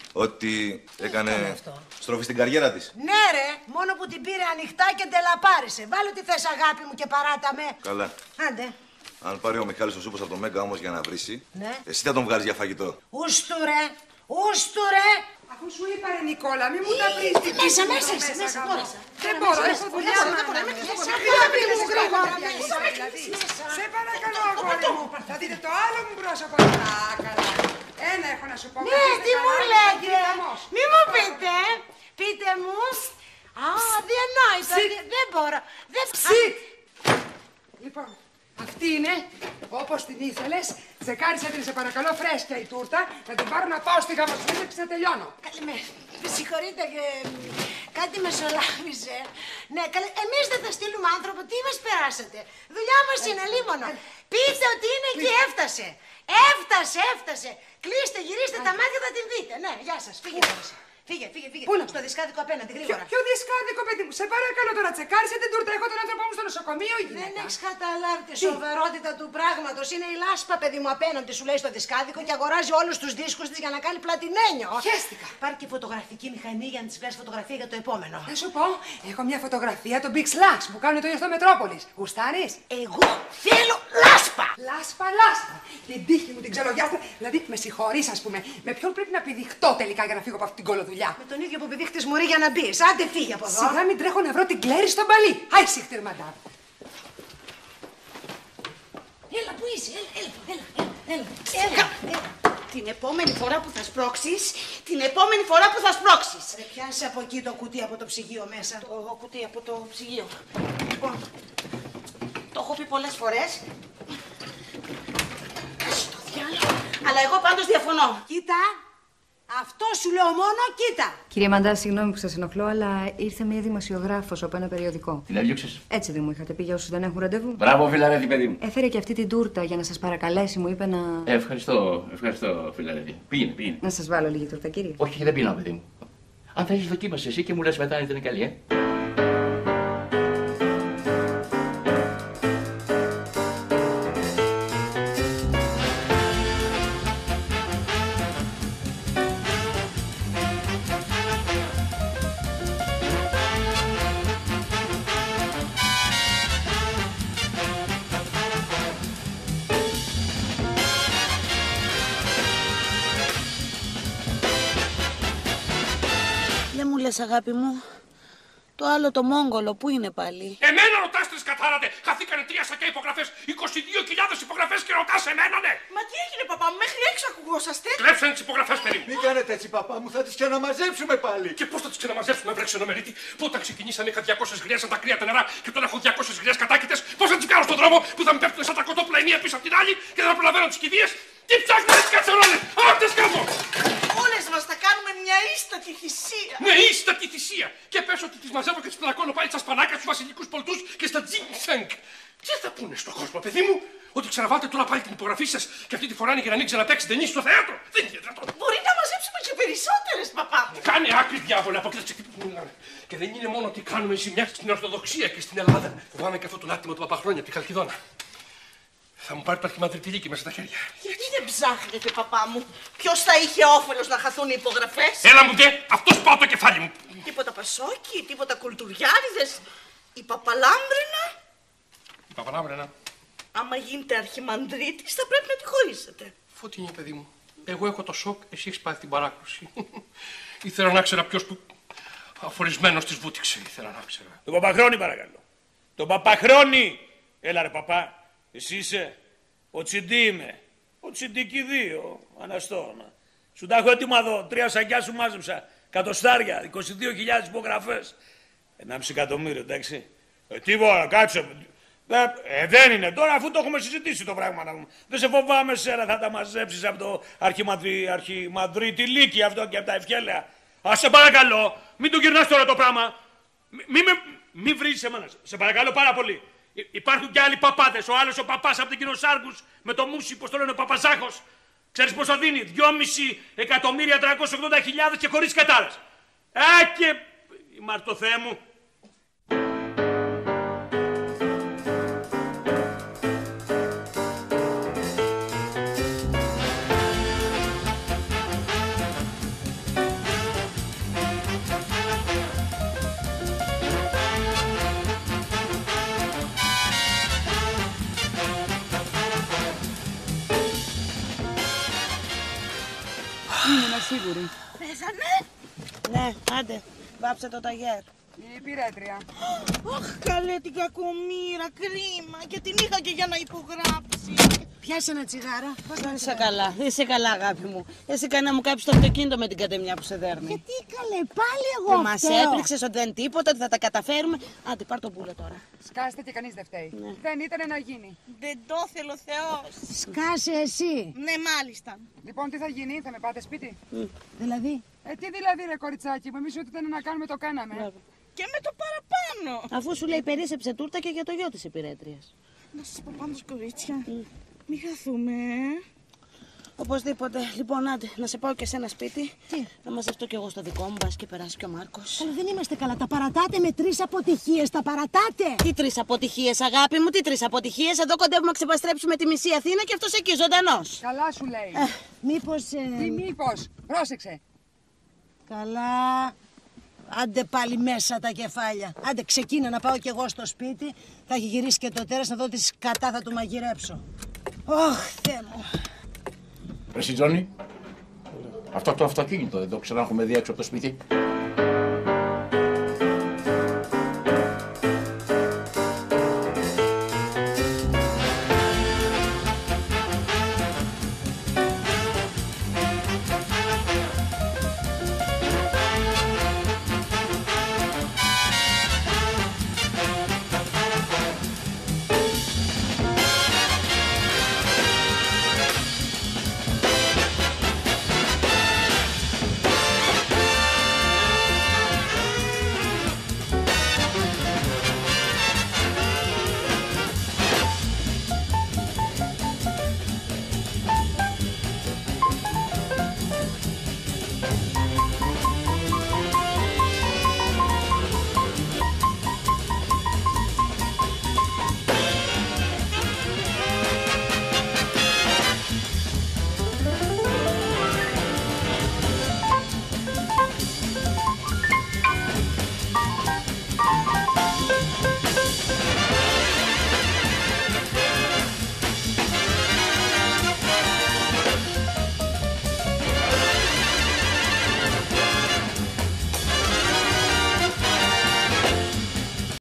ότι έκανε έκανε αυτό? στροφή στην καριέρα της. Ναι ρε, μόνο που την πήρε ανοιχτά και τελαπάρισε. Βάλε τι θες αγάπη μου και παράτα με. Καλά. Άντε. Αν πάρει ο Μιχάλης ο Σούπος από το Μέγκα όμως για να βρίσει, Ναι. εσύ θα τον βγάλεις για φαγητό. Ούστου ρε, ούστου ρε. Αφού σου είπα ρε Νικόλα, μη μου τα βρεις. Ε, μέσα, μέσα, μέσα, μέσα, μέσα. Δεν μπορώ, Μέσα, έχω μέσα, δουλειά. μέσα, Δεν μπορώ, μέσα, είμαι μέσα, αγάπη μου, μέσα, γρήγορα, μέσα, δηλαδή. μέσα. Σε παρακαλώ, αγόρι μου. Θα δείτε το άλλο μου πρόσωπο. Α, καλά. Ένα έχω να σου πω. Ναι, τι μου λέτε. Μη μου πείτε. Πείτε μου. Α, διανόητα. Δεν μπορώ. Σιτ. Λοιπόν, αυτή είναι, όπως την ήθελες. Τσεκάρισα την, σε παρακαλώ, φρέσκια η τούρτα. Να την πάρω να πάω στη γαμοσύνδεξη να τελειώνω. Καλή με, με συγχωρείτε και κάτι μεσολάβησε. Ναι, καλέ, εμείς δεν θα στείλουμε άνθρωπο, τι μας περάσατε. Δουλειά μας είναι λίμωνο. Πείτε ότι είναι και έφτασε. Έφτασε, έφτασε. Κλείστε, γυρίστε τα μάτια, θα την δείτε. Ναι, γεια σας, φύγετε. Φύγε, φύγε, φύγε. Πού να στο δισκάδικο απέναντι, γρήγορα. Ποιο δισκάδικο, παιδί μου, σε παρακαλώ τώρα, τσεκάρισε την τούρτα. Έχω τον άνθρωπό μου στο νοσοκομείο, η γυναίκα. Δεν έχεις καταλάβει τη σοβαρότητα του πράγματος. Είναι η λάσπα, παιδί μου, απέναντι σου λέει στο δισκάδικο και αγοράζει όλους τους δίσκους της για να κάνει πλατινένιο. Χαίστηκα. Πάρει και φωτογραφική μηχανή για να της βγάλεις φωτογραφία για το επόμενο. Να σου πω, έχω μια φωτογραφία των Big Slacks που κάνουν το ίδιο στο Μετρόπολης. Γουστάρεις? Εγώ θέλω λάσπα! λάσπα! Λάσπα, λάσπα. Την τύχη μου την ξελογιάστε. Δηλαδή, με συγχωρείς, ας πούμε. Με ποιον πρέπει να πηδηχτώ τελικά για να φύγω από αυτή την κολοδουλειά. Με τον ίδιο που πηδήχτες μωρή για να μπεις. Άντε φύγε από εδώ. Σιγά μην τρέχω να βρω την Κλέρι στον παλί. Άι, συχτήρ, μαντάμ. Έλα, πού είσαι, έλα, έλα, έλα, έλα, έλα. Την επόμενη φορά που θα σπρώξεις, την επόμενη φορά που θα σπρώξεις. Ρε, πιάσε από εκεί το κουτί από το ψυγείο μέσα. Το κουτί από το ψυγείο. Λοιπόν, το έχω πει πολλές φορές. Στο διάλογο. Αλλά εγώ πάντως διαφωνώ. Κοίτα, αυτό σου λέω μόνο, κοίτα. Κύριε Μαντά, συγγνώμη που σας ενοχλώ, αλλά ήρθε μια δημοσιογράφος από ένα περιοδικό. Την έδιωξες? Έτσι δεν μου είχατε πει για όσους δεν έχουν ραντεβού. Μπράβο, Φιλαρέτη, παιδί μου. Έφερε και αυτή την τούρτα για να σας παρακαλέσει, μου είπε να. Ε, ευχαριστώ, ευχαριστώ, Φιλαρέτη. Πήγαινε, πήγαινε. Να σας βάλω λίγη τούρτα, κύριε. Όχι, δεν πίνω, παιδί μου. Αν θα έχεις δοκίμασε εσύ και μου λες μετά αν ήταν καλή, ε. Δεν μου λες, αγάπη μου, το άλλο το Μόγγολο που είναι πάλι? Εμένα ρωτάς, τρεις κατάρατε! Χαθήκανε τρία σακιά υπογραφές, είκοσι δύο χιλιάδες υπογραφές και ρωτάς εμένα, ναι! Μα τι έγινε, παπά μου, μέχρι έξω ακουγόσαστε. Κλέψανε τις υπογραφές, παιδί μου. Μην κάνετε έτσι, παπά μου, θα τις ξαναμαζέψουμε πάλι. Και πώς θα τις ξαναμαζέψουμε, βρε ξενομερίτη? Που όταν ξεκινήσανε είχα διακόσιες γριές σαν τα κρύα τα νερά και τώρα έχω διακόσιες γριές κατάκητες. Πώς θα τις κάνω στον δρόμο που θα με πέφτουν σαν τα κοτόπουλα η μία πίσω από την άλλη και δεν θα προλαβαίνω τις κηδείες? Τι ψάχνετε τις κατσαρόλες? Όρτες κάτω! Όλες μας θα κάνουμε μια ίστατη θυσία. Ναι, ίστατη θυσία! Και πες ότι τις μαζεύω και τις πλακώνω πάλι στα σπανάκια, στους βασιλικούς πολτούς και στα τζινσέγκ. Τι θα πούνε στον κόσμο, παιδί μου? Ότι ξαναβάλετε τώρα πάλι την υπογραφή σας και αυτή τη φορά είναι για να μην ξαναπαίξετε νύχη στο θέατρο. Δεν είναι δυνατόν. Μπορεί να μαζέψουμε και περισσότερες, παπά. Κάνε άκρη, διάβολα, απόκριτες εκεί που μιλάνε. Και δεν είναι μόνο ότι κάνουμε ζημιά στην Ορθοδοξία και στην Ελλάδα. Φοβάμαι και αυτό τον άτιμο του Παπαχρόνια από τη Χαλκιδόνα. Θα μου πάρει το αρχιμανδριτηλίκι μέσα στα χέρια. Γιατί δεν ψάχνετε, παπά μου? Ποιος θα είχε όφελος να χαθούν οι υπογραφές? Έλα μου ντε, αυτός πάω το κεφάλι μου. Τίποτα Πασόκι, τίποτα Κουλτουριάριδες. Η Παπαλάμπρενα. Η Παπαλάμπρενα. Άμα γίνετε αρχιμανδρίτης θα πρέπει να τη χωρίσετε. Φωτεινή, παιδί μου. Εγώ έχω το σοκ, εσύ έχεις πάθει την παράκρουση. Ήθελα να ξέρω ποιος που αφορισμένος της βούτυξε. Ήθελα να ξέρω. Τον Παπαχρόνη παρακαλώ. Τον Παπαχρόνη. Έλα ρε παπά. Εσύ είσαι. Ο Τσιντί είμαι. Ο Τσιντίκι δύο. Αναστόνα. Σου τα έχω έτοιμα εδώ. Τρία σακιά σου μάζεψα. Κατοστάρια. είκοσι δύο χιλιάδες υπογραφές. Ενάμιση εκατομμύριο, εντάξει. Ε, τίποτα, κάτσε. Ε, δεν είναι τώρα, αφού το έχουμε συζητήσει το πράγμα. Δεν σε φοβάμαι σένα, θα τα μαζέψεις από το αρχιμανδριτηλίκι αυτό και από τα ευχέλαια. Α, σε παρακαλώ, μην του γυρνάς τώρα το πράγμα. Μην με μη βρεις εμένα. Σε παρακαλώ πάρα πολύ. Υπάρχουν και άλλοι παπάδες. Ο άλλος ο παπάς από την Κοινοσάργους με το μουσι, πώς το λένε, ο Παπαζάχος. Ξέρεις πόσο δίνει? δυόμισι εκατομμύρια τριακόσιες ογδόντα χιλιάδες και χωρίς κατάρες. Α, και η Μαρτοθέ μου. Είμαι σίγουρη. Πέσανε. Ναι, άντε, βάψε το ταγέρ. Η υπηρέτρια. Αχ, καλέ την κακομοίρα, κρίμα. Και την είχα και για να υπογράψει. Πιάσε ένα τσιγάρο. Είσαι καλά, είσαι καλά, αγάπη μου. Εσύ κανένα μου κάψει το αυτοκίνητο με την κατεμιά που σε δέρνει. Γιατί καλέ, πάλι εγώ Μας έπληξες ότι δεν τίποτα, ότι θα τα καταφέρουμε. Άντε, πάρ' το μπούλο τώρα. Σκάστε και κανείς δεν φταίει. Ναι. Δεν ήταν να γίνει. Δεν το θέλω ο Θεός. Σκάσε εσύ. Ναι, μάλιστα. Λοιπόν, τι θα γίνει, θα με πάτε σπίτι. Mm. Δηλαδή. Ε, τι δηλαδή, ρε κοριτσάκι μου, εμείς ό,τι ήταν να κάνουμε το κάναμε. Μπράβο. Και με το παραπάνω. Αφού σου λέει περίσσεψε τούρτα και για το γιο της υπηρέτριας. Να σας πω πάντως, κορίτσια. Mm. Μην χαθούμε. Οπωσδήποτε. Λοιπόν, άντε, να σε πάω και σε ένα σπίτι. Τι? Να μαζευτώ κι εγώ στο δικό μου, μπας και περάσει και ο Μάρκος. Αλλά δεν είμαστε καλά. Τα παρατάτε με τρεις αποτυχίες. Τα παρατάτε. Τι τρεις αποτυχίες, αγάπη μου, τι τρεις αποτυχίες? Εδώ κοντεύουμε να ξεπαστρέψουμε τη μισή Αθήνα και αυτός εκεί ζωντανός. Καλά σου λέει. Ε, μήπως. Ε... Τι μήπως, πρόσεξε. Καλά. Άντε πάλι μέσα τα κεφάλια. Άντε ξεκίνα να πάω κι εγώ στο σπίτι. Θα έχει γυρίσει και το τέρας να δω τι σκατά θα του μαγειρέψω. Ωχ, Θεέ μου. Εσύ, Τζόνι, αυτό το αυτοκίνητο δεν το ξανά έχουμε δει έξω από το σπίτι.